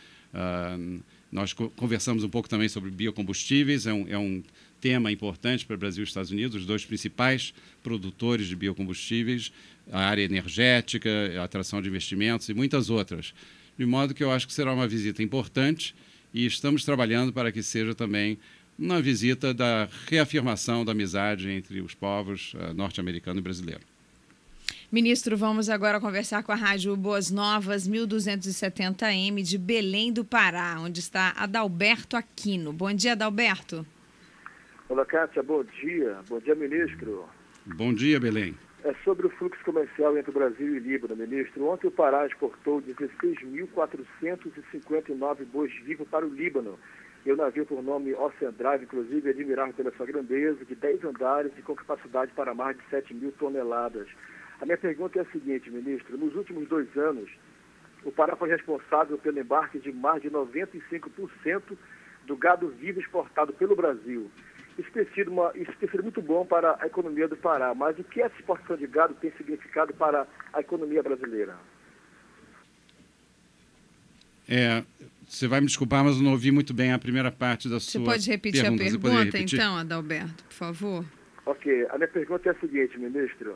Nós conversamos um pouco também sobre biocombustíveis, é um tema importante para o Brasil e os Estados Unidos, os dois principais produtores de biocombustíveis, a área energética, a atração de investimentos e muitas outras. De modo que eu acho que será uma visita importante e estamos trabalhando para que seja também uma visita da reafirmação da amizade entre os povos norte-americano e brasileiro. Ministro, vamos agora conversar com a Rádio Boas Novas, 1270M, de Belém do Pará, onde está Adalberto Aquino. Bom dia, Adalberto. Olá, Kátia, bom dia. Bom dia, ministro. Bom dia, Belém. É sobre o fluxo comercial entre o Brasil e o Líbano, ministro. Ontem o Pará exportou 16.459 bois vivos para o Líbano. E o navio, por nome Ocean Drive, inclusive, é admirável pela sua grandeza, de 10 andares e com capacidade para mais de 7.000 toneladas. A minha pergunta é a seguinte, ministro. Nos últimos 2 anos, o Pará foi responsável pelo embarque de mais de 95% do gado vivo exportado pelo Brasil. Isso tem sido muito bom para a economia do Pará, mas o que essa exportação de gado tem significado para a economia brasileira? Você vai me desculpar, mas eu não ouvi muito bem a primeira parte da sua pergunta. Você pode repetir a pergunta, então, Adalberto, por favor? Ok. A minha pergunta é a seguinte, ministro.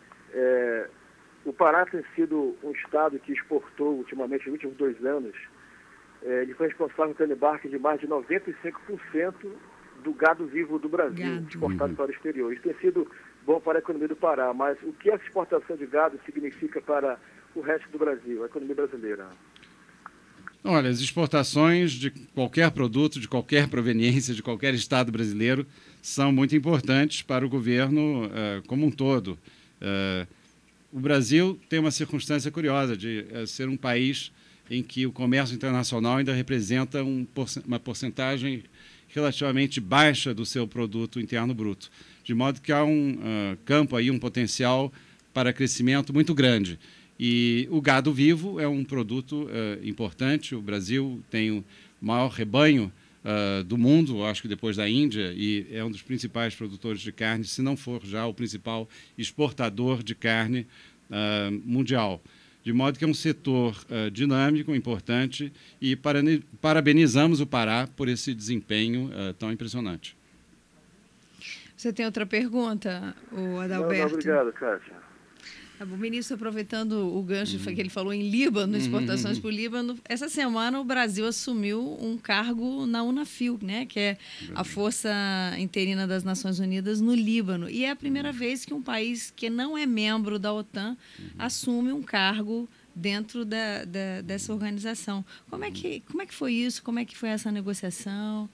O Pará tem sido um estado que exportou ultimamente, nos últimos 2 anos, ele foi responsável pelo embarque de mais de 95% do gado vivo do Brasil, exportado para o exterior. Isso tem sido bom para a economia do Pará, mas o que essa exportação de gado significa para o resto do Brasil, a economia brasileira? Olha, as exportações de qualquer produto, de qualquer proveniência, de qualquer estado brasileiro, são muito importantes para o governo como um todo. O Brasil tem uma circunstância curiosa de ser um país em que o comércio internacional ainda representa uma porcentagem relativamente baixa do seu produto interno bruto, de modo que há um campo aí, um potencial para crescimento muito grande. E o gado vivo é um produto importante. O Brasil tem o maior rebanho do mundo, acho que depois da Índia, e é um dos principais produtores de carne, se não for já o principal exportador de carne mundial. De modo que é um setor dinâmico, importante, e parabenizamos o Pará por esse desempenho tão impressionante. Você tem outra pergunta, Adalberto? Não, obrigado, Kátia. O ministro, aproveitando o gancho que ele falou em Líbano, exportações para o Líbano, essa semana o Brasil assumiu um cargo na UNAFIL, né, que é a Força Interina das Nações Unidas no Líbano. E é a primeira vez que um país que não é membro da OTAN assume um cargo dentro dessa organização. Como é que foi isso? Como é que foi essa negociação?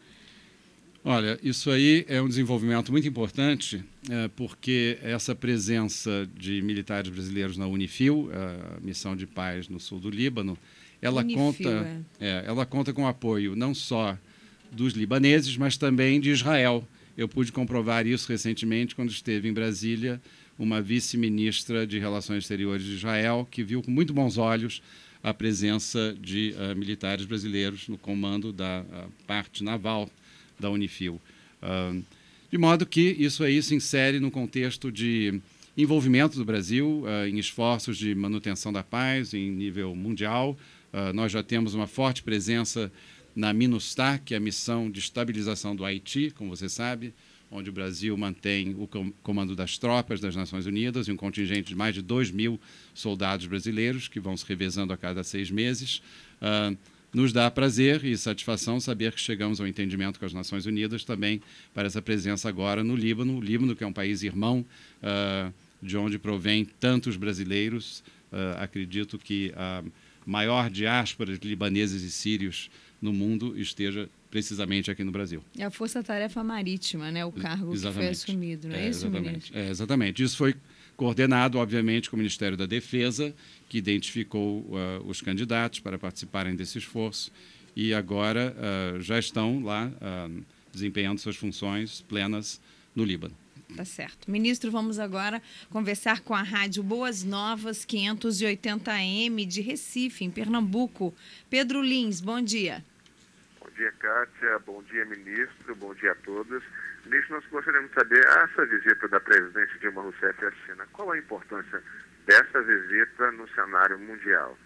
Olha, isso aí é um desenvolvimento muito importante, porque essa presença de militares brasileiros na UNIFIL, a missão de paz no sul do Líbano, ela conta com o apoio não só dos libaneses, mas também de Israel. Eu pude comprovar isso recentemente quando esteve em Brasília uma vice-ministra de Relações Exteriores de Israel, que viu com muito bons olhos a presença de militares brasileiros no comando da parte naval da UNIFIL. De modo que isso aí se insere no contexto de envolvimento do Brasil em esforços de manutenção da paz em nível mundial. Nós já temos uma forte presença na MINUSTAH, que é a missão de estabilização do Haiti, como você sabe, onde o Brasil mantém o comando das tropas das Nações Unidas e um contingente de mais de 2.000 soldados brasileiros que vão se revezando a cada 6 meses. Nos dá prazer e satisfação saber que chegamos ao entendimento com as Nações Unidas também para essa presença agora no Líbano. O Líbano, que é um país irmão, de onde provém tantos brasileiros. Acredito que a maior diáspora de libaneses e sírios no mundo esteja precisamente aqui no Brasil. É a Força Tarefa Marítima, né? O cargo que foi assumido, não é isso, ministro? Exatamente. Isso foi coordenado, obviamente, com o Ministério da Defesa, que identificou os candidatos para participarem desse esforço e agora já estão lá desempenhando suas funções plenas no Líbano. Tá certo. Ministro, vamos agora conversar com a rádio Boas Novas 580 AM de Recife, em Pernambuco. Pedro Lins, bom dia. Bom dia, Kátia. Bom dia, ministro. Bom dia a todos. Ministro, nós gostaríamos de saber essa visita da presidente Dilma Rousseff à China. Qual a importância dessa visita no cenário mundial?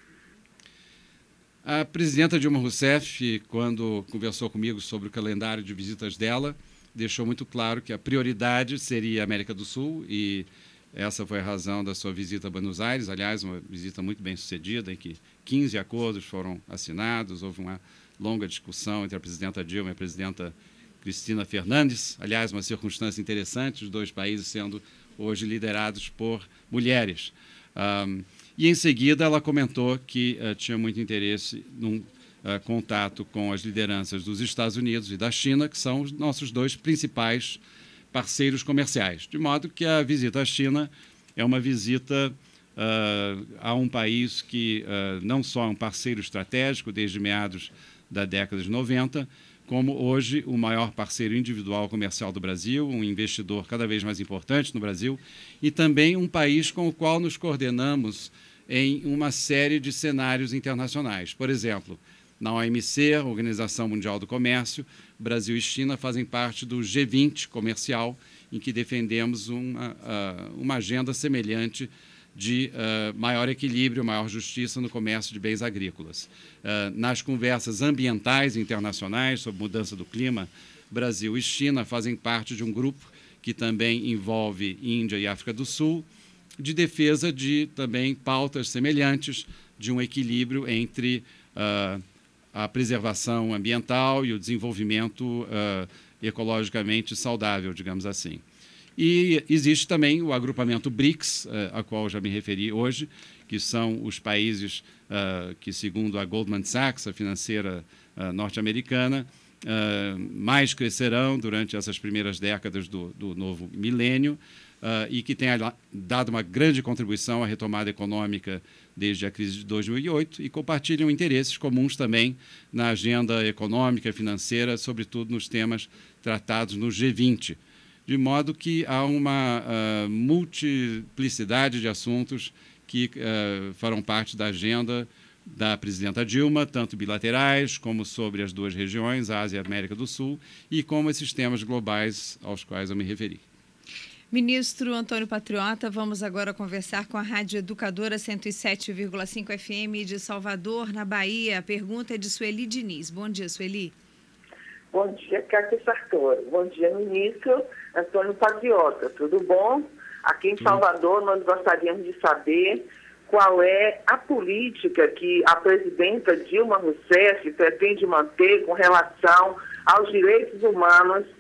A presidenta Dilma Rousseff, quando conversou comigo sobre o calendário de visitas dela, deixou muito claro que a prioridade seria a América do Sul e essa foi a razão da sua visita a Buenos Aires. Aliás, uma visita muito bem sucedida, em que 15 acordos foram assinados, houve uma longa discussão entre a presidenta Dilma e a presidenta Cristina Fernandes. Aliás, uma circunstância interessante, os dois países sendo hoje liderados por mulheres. E, em seguida, ela comentou que tinha muito interesse num contato com as lideranças dos Estados Unidos e da China, que são os nossos dois principais parceiros comerciais. De modo que a visita à China é uma visita a um país que não só é um parceiro estratégico desde meados da década de 90, como hoje o maior parceiro individual comercial do Brasil, um investidor cada vez mais importante no Brasil, e também um país com o qual nos coordenamos em uma série de cenários internacionais. Por exemplo, na OMC, Organização Mundial do Comércio, Brasil e China fazem parte do G20 comercial, em que defendemos uma agenda semelhante de maior equilíbrio, maior justiça no comércio de bens agrícolas. Nas conversas ambientais internacionais sobre mudança do clima, Brasil e China fazem parte de um grupo que também envolve Índia e África do Sul, de defesa de também pautas semelhantes de um equilíbrio entre a preservação ambiental e o desenvolvimento ecologicamente saudável, digamos assim. E existe também o agrupamento BRICS, a qual já me referi hoje, que são os países que, segundo a Goldman Sachs, a financeira norte-americana, mais crescerão durante essas primeiras décadas do novo milênio e que tem dado uma grande contribuição à retomada econômica desde a crise de 2008 e compartilham interesses comuns também na agenda econômica e financeira, sobretudo nos temas tratados no G20. De modo que há uma multiplicidade de assuntos que farão parte da agenda da presidenta Dilma, tanto bilaterais como sobre as duas regiões, Ásia e América do Sul, e como esses temas globais aos quais eu me referi. Ministro Antônio Patriota, vamos agora conversar com a Rádio Educadora 107,5 FM de Salvador, na Bahia. A pergunta é de Sueli Diniz. Bom dia, Sueli. Bom dia, Cátia Sartori. Bom dia, ministro Antônio Patriota. Tudo bom? Aqui em Salvador, nós gostaríamos de saber qual é a política que a presidenta Dilma Rousseff pretende manter com relação aos direitos humanos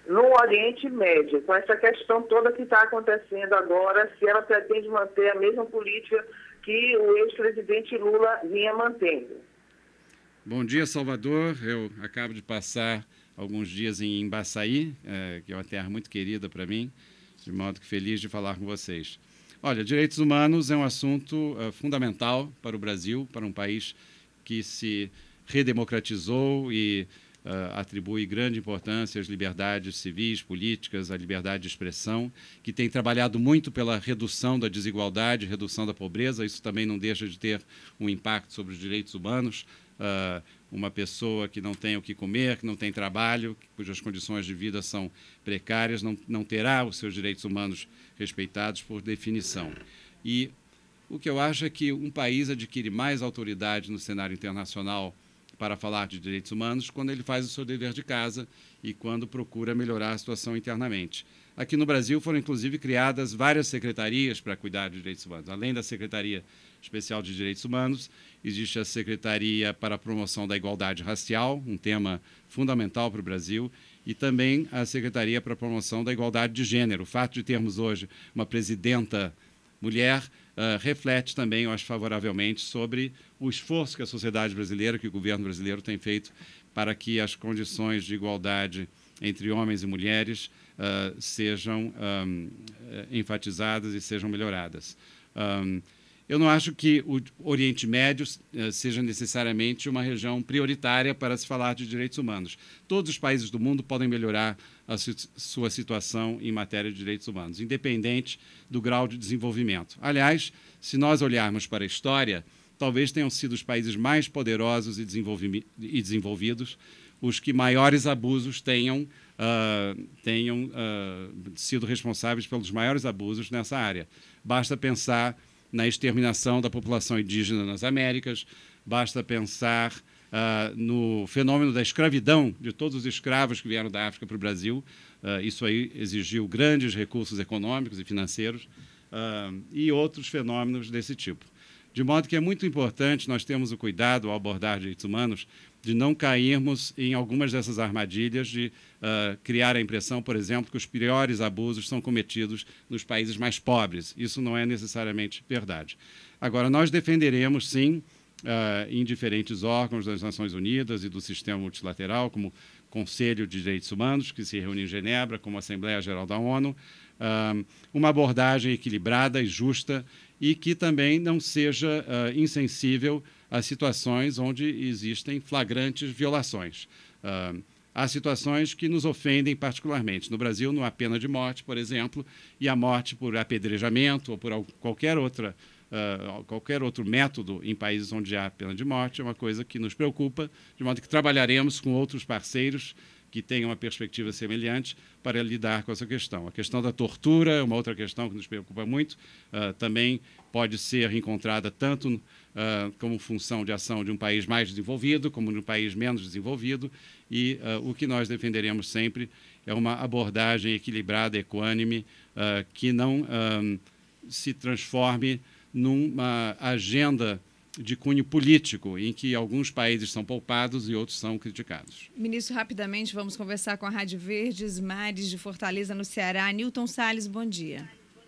no Oriente Médio, com essa questão toda que está acontecendo agora, se ela pretende manter a mesma política que o ex-presidente Lula vinha mantendo. Bom dia, Salvador. Eu acabo de passar alguns dias em Embaçaí, que é uma terra muito querida para mim, de modo que feliz de falar com vocês. Olha, direitos humanos é um assunto fundamental para o Brasil, para um país que se redemocratizou e atribui grande importância às liberdades civis, políticas, à liberdade de expressão, que tem trabalhado muito pela redução da desigualdade, redução da pobreza. Isso também não deixa de ter um impacto sobre os direitos humanos. Uma pessoa que não tem o que comer, que não tem trabalho, cujas condições de vida são precárias, não terá os seus direitos humanos respeitados por definição. E o que eu acho é que um país adquire mais autoridade no cenário internacional para falar de direitos humanos quando ele faz o seu dever de casa e quando procura melhorar a situação internamente. Aqui no Brasil foram, inclusive, criadas várias secretarias para cuidar de direitos humanos. Além da Secretaria Especial de Direitos Humanos, existe a Secretaria para a Promoção da Igualdade Racial, um tema fundamental para o Brasil, e também a Secretaria para a Promoção da Igualdade de Gênero. O fato de termos hoje uma presidenta mulher reflete também, eu acho, favoravelmente sobre o esforço que a sociedade brasileira, que o governo brasileiro tem feito para que as condições de igualdade entre homens e mulheres sejam enfatizadas e sejam melhoradas. Eu não acho que o Oriente Médio seja necessariamente uma região prioritária para se falar de direitos humanos. Todos os países do mundo podem melhorar a sua situação em matéria de direitos humanos, independente do grau de desenvolvimento. Aliás, se nós olharmos para a história, talvez tenham sido os países mais poderosos e desenvolvidos os que maiores abusos tenham sido responsáveis pelos maiores abusos nessa área. Basta pensar na exterminação da população indígena nas Américas, basta pensar no fenômeno da escravidão de todos os escravos que vieram da África para o Brasil. Isso aí exigiu grandes recursos econômicos e financeiros e outros fenômenos desse tipo. De modo que é muito importante nós termos o cuidado, ao abordar direitos humanos, de não cairmos em algumas dessas armadilhas de criar a impressão, por exemplo, que os piores abusos são cometidos nos países mais pobres. Isso não é necessariamente verdade. Agora, nós defenderemos, sim, em diferentes órgãos das Nações Unidas e do sistema multilateral, como Conselho de Direitos Humanos, que se reúne em Genebra, como Assembleia Geral da ONU, uma abordagem equilibrada e justa e que também não seja insensível a situações onde existem flagrantes violações. Há situações que nos ofendem particularmente. No Brasil, não há pena de morte, por exemplo, e a morte por apedrejamento ou por qualquer outro método em países onde há pena de morte é uma coisa que nos preocupa, de modo que trabalharemos com outros parceiros que tenham uma perspectiva semelhante para lidar com essa questão. A questão da tortura é uma outra questão que nos preocupa muito, também pode ser encontrada tanto como função de ação de um país mais desenvolvido, como de um país menos desenvolvido, e o que nós defenderemos sempre é uma abordagem equilibrada, equânime, que não se transforme numa agenda de cunho político, em que alguns países são poupados e outros são criticados. Ministro, rapidamente, vamos conversar com a Rádio Verdes, Mares de Fortaleza, no Ceará. Newton Salles, bom dia.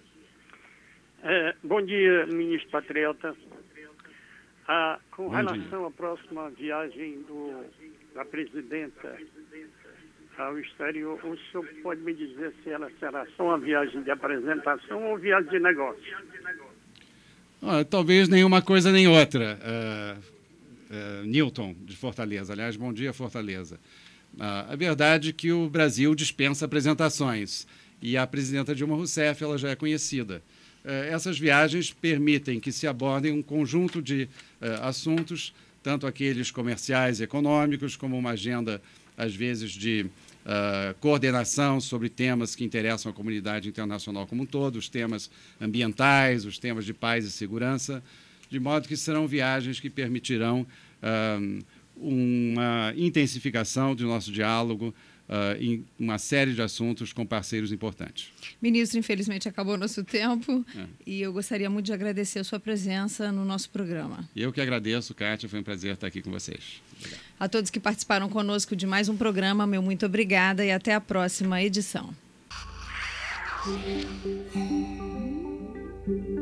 Bom dia, ministro Patriota. Com relação à próxima viagem da presidenta ao exterior, o senhor pode me dizer se ela será só uma viagem de apresentação ou viagem de negócio? Talvez nenhuma coisa nem outra. Newton, de Fortaleza. Aliás, bom dia, Fortaleza. A verdade é que o Brasil dispensa apresentações e a presidenta Dilma Rousseff ela já é conhecida. Essas viagens permitem que se abordem um conjunto de assuntos, tanto aqueles comerciais e econômicos, como uma agenda, às vezes, de coordenação sobre temas que interessam a comunidade internacional como um todo, os temas ambientais, os temas de paz e segurança, de modo que serão viagens que permitirão uma intensificação do nosso diálogo em uma série de assuntos com parceiros importantes. Ministro, infelizmente acabou o nosso tempo e eu gostaria muito de agradecer a sua presença no nosso programa. Eu que agradeço, Kátia, foi um prazer estar aqui com vocês. Obrigado. A todos que participaram conosco de mais um programa, meu muito obrigada e até a próxima edição.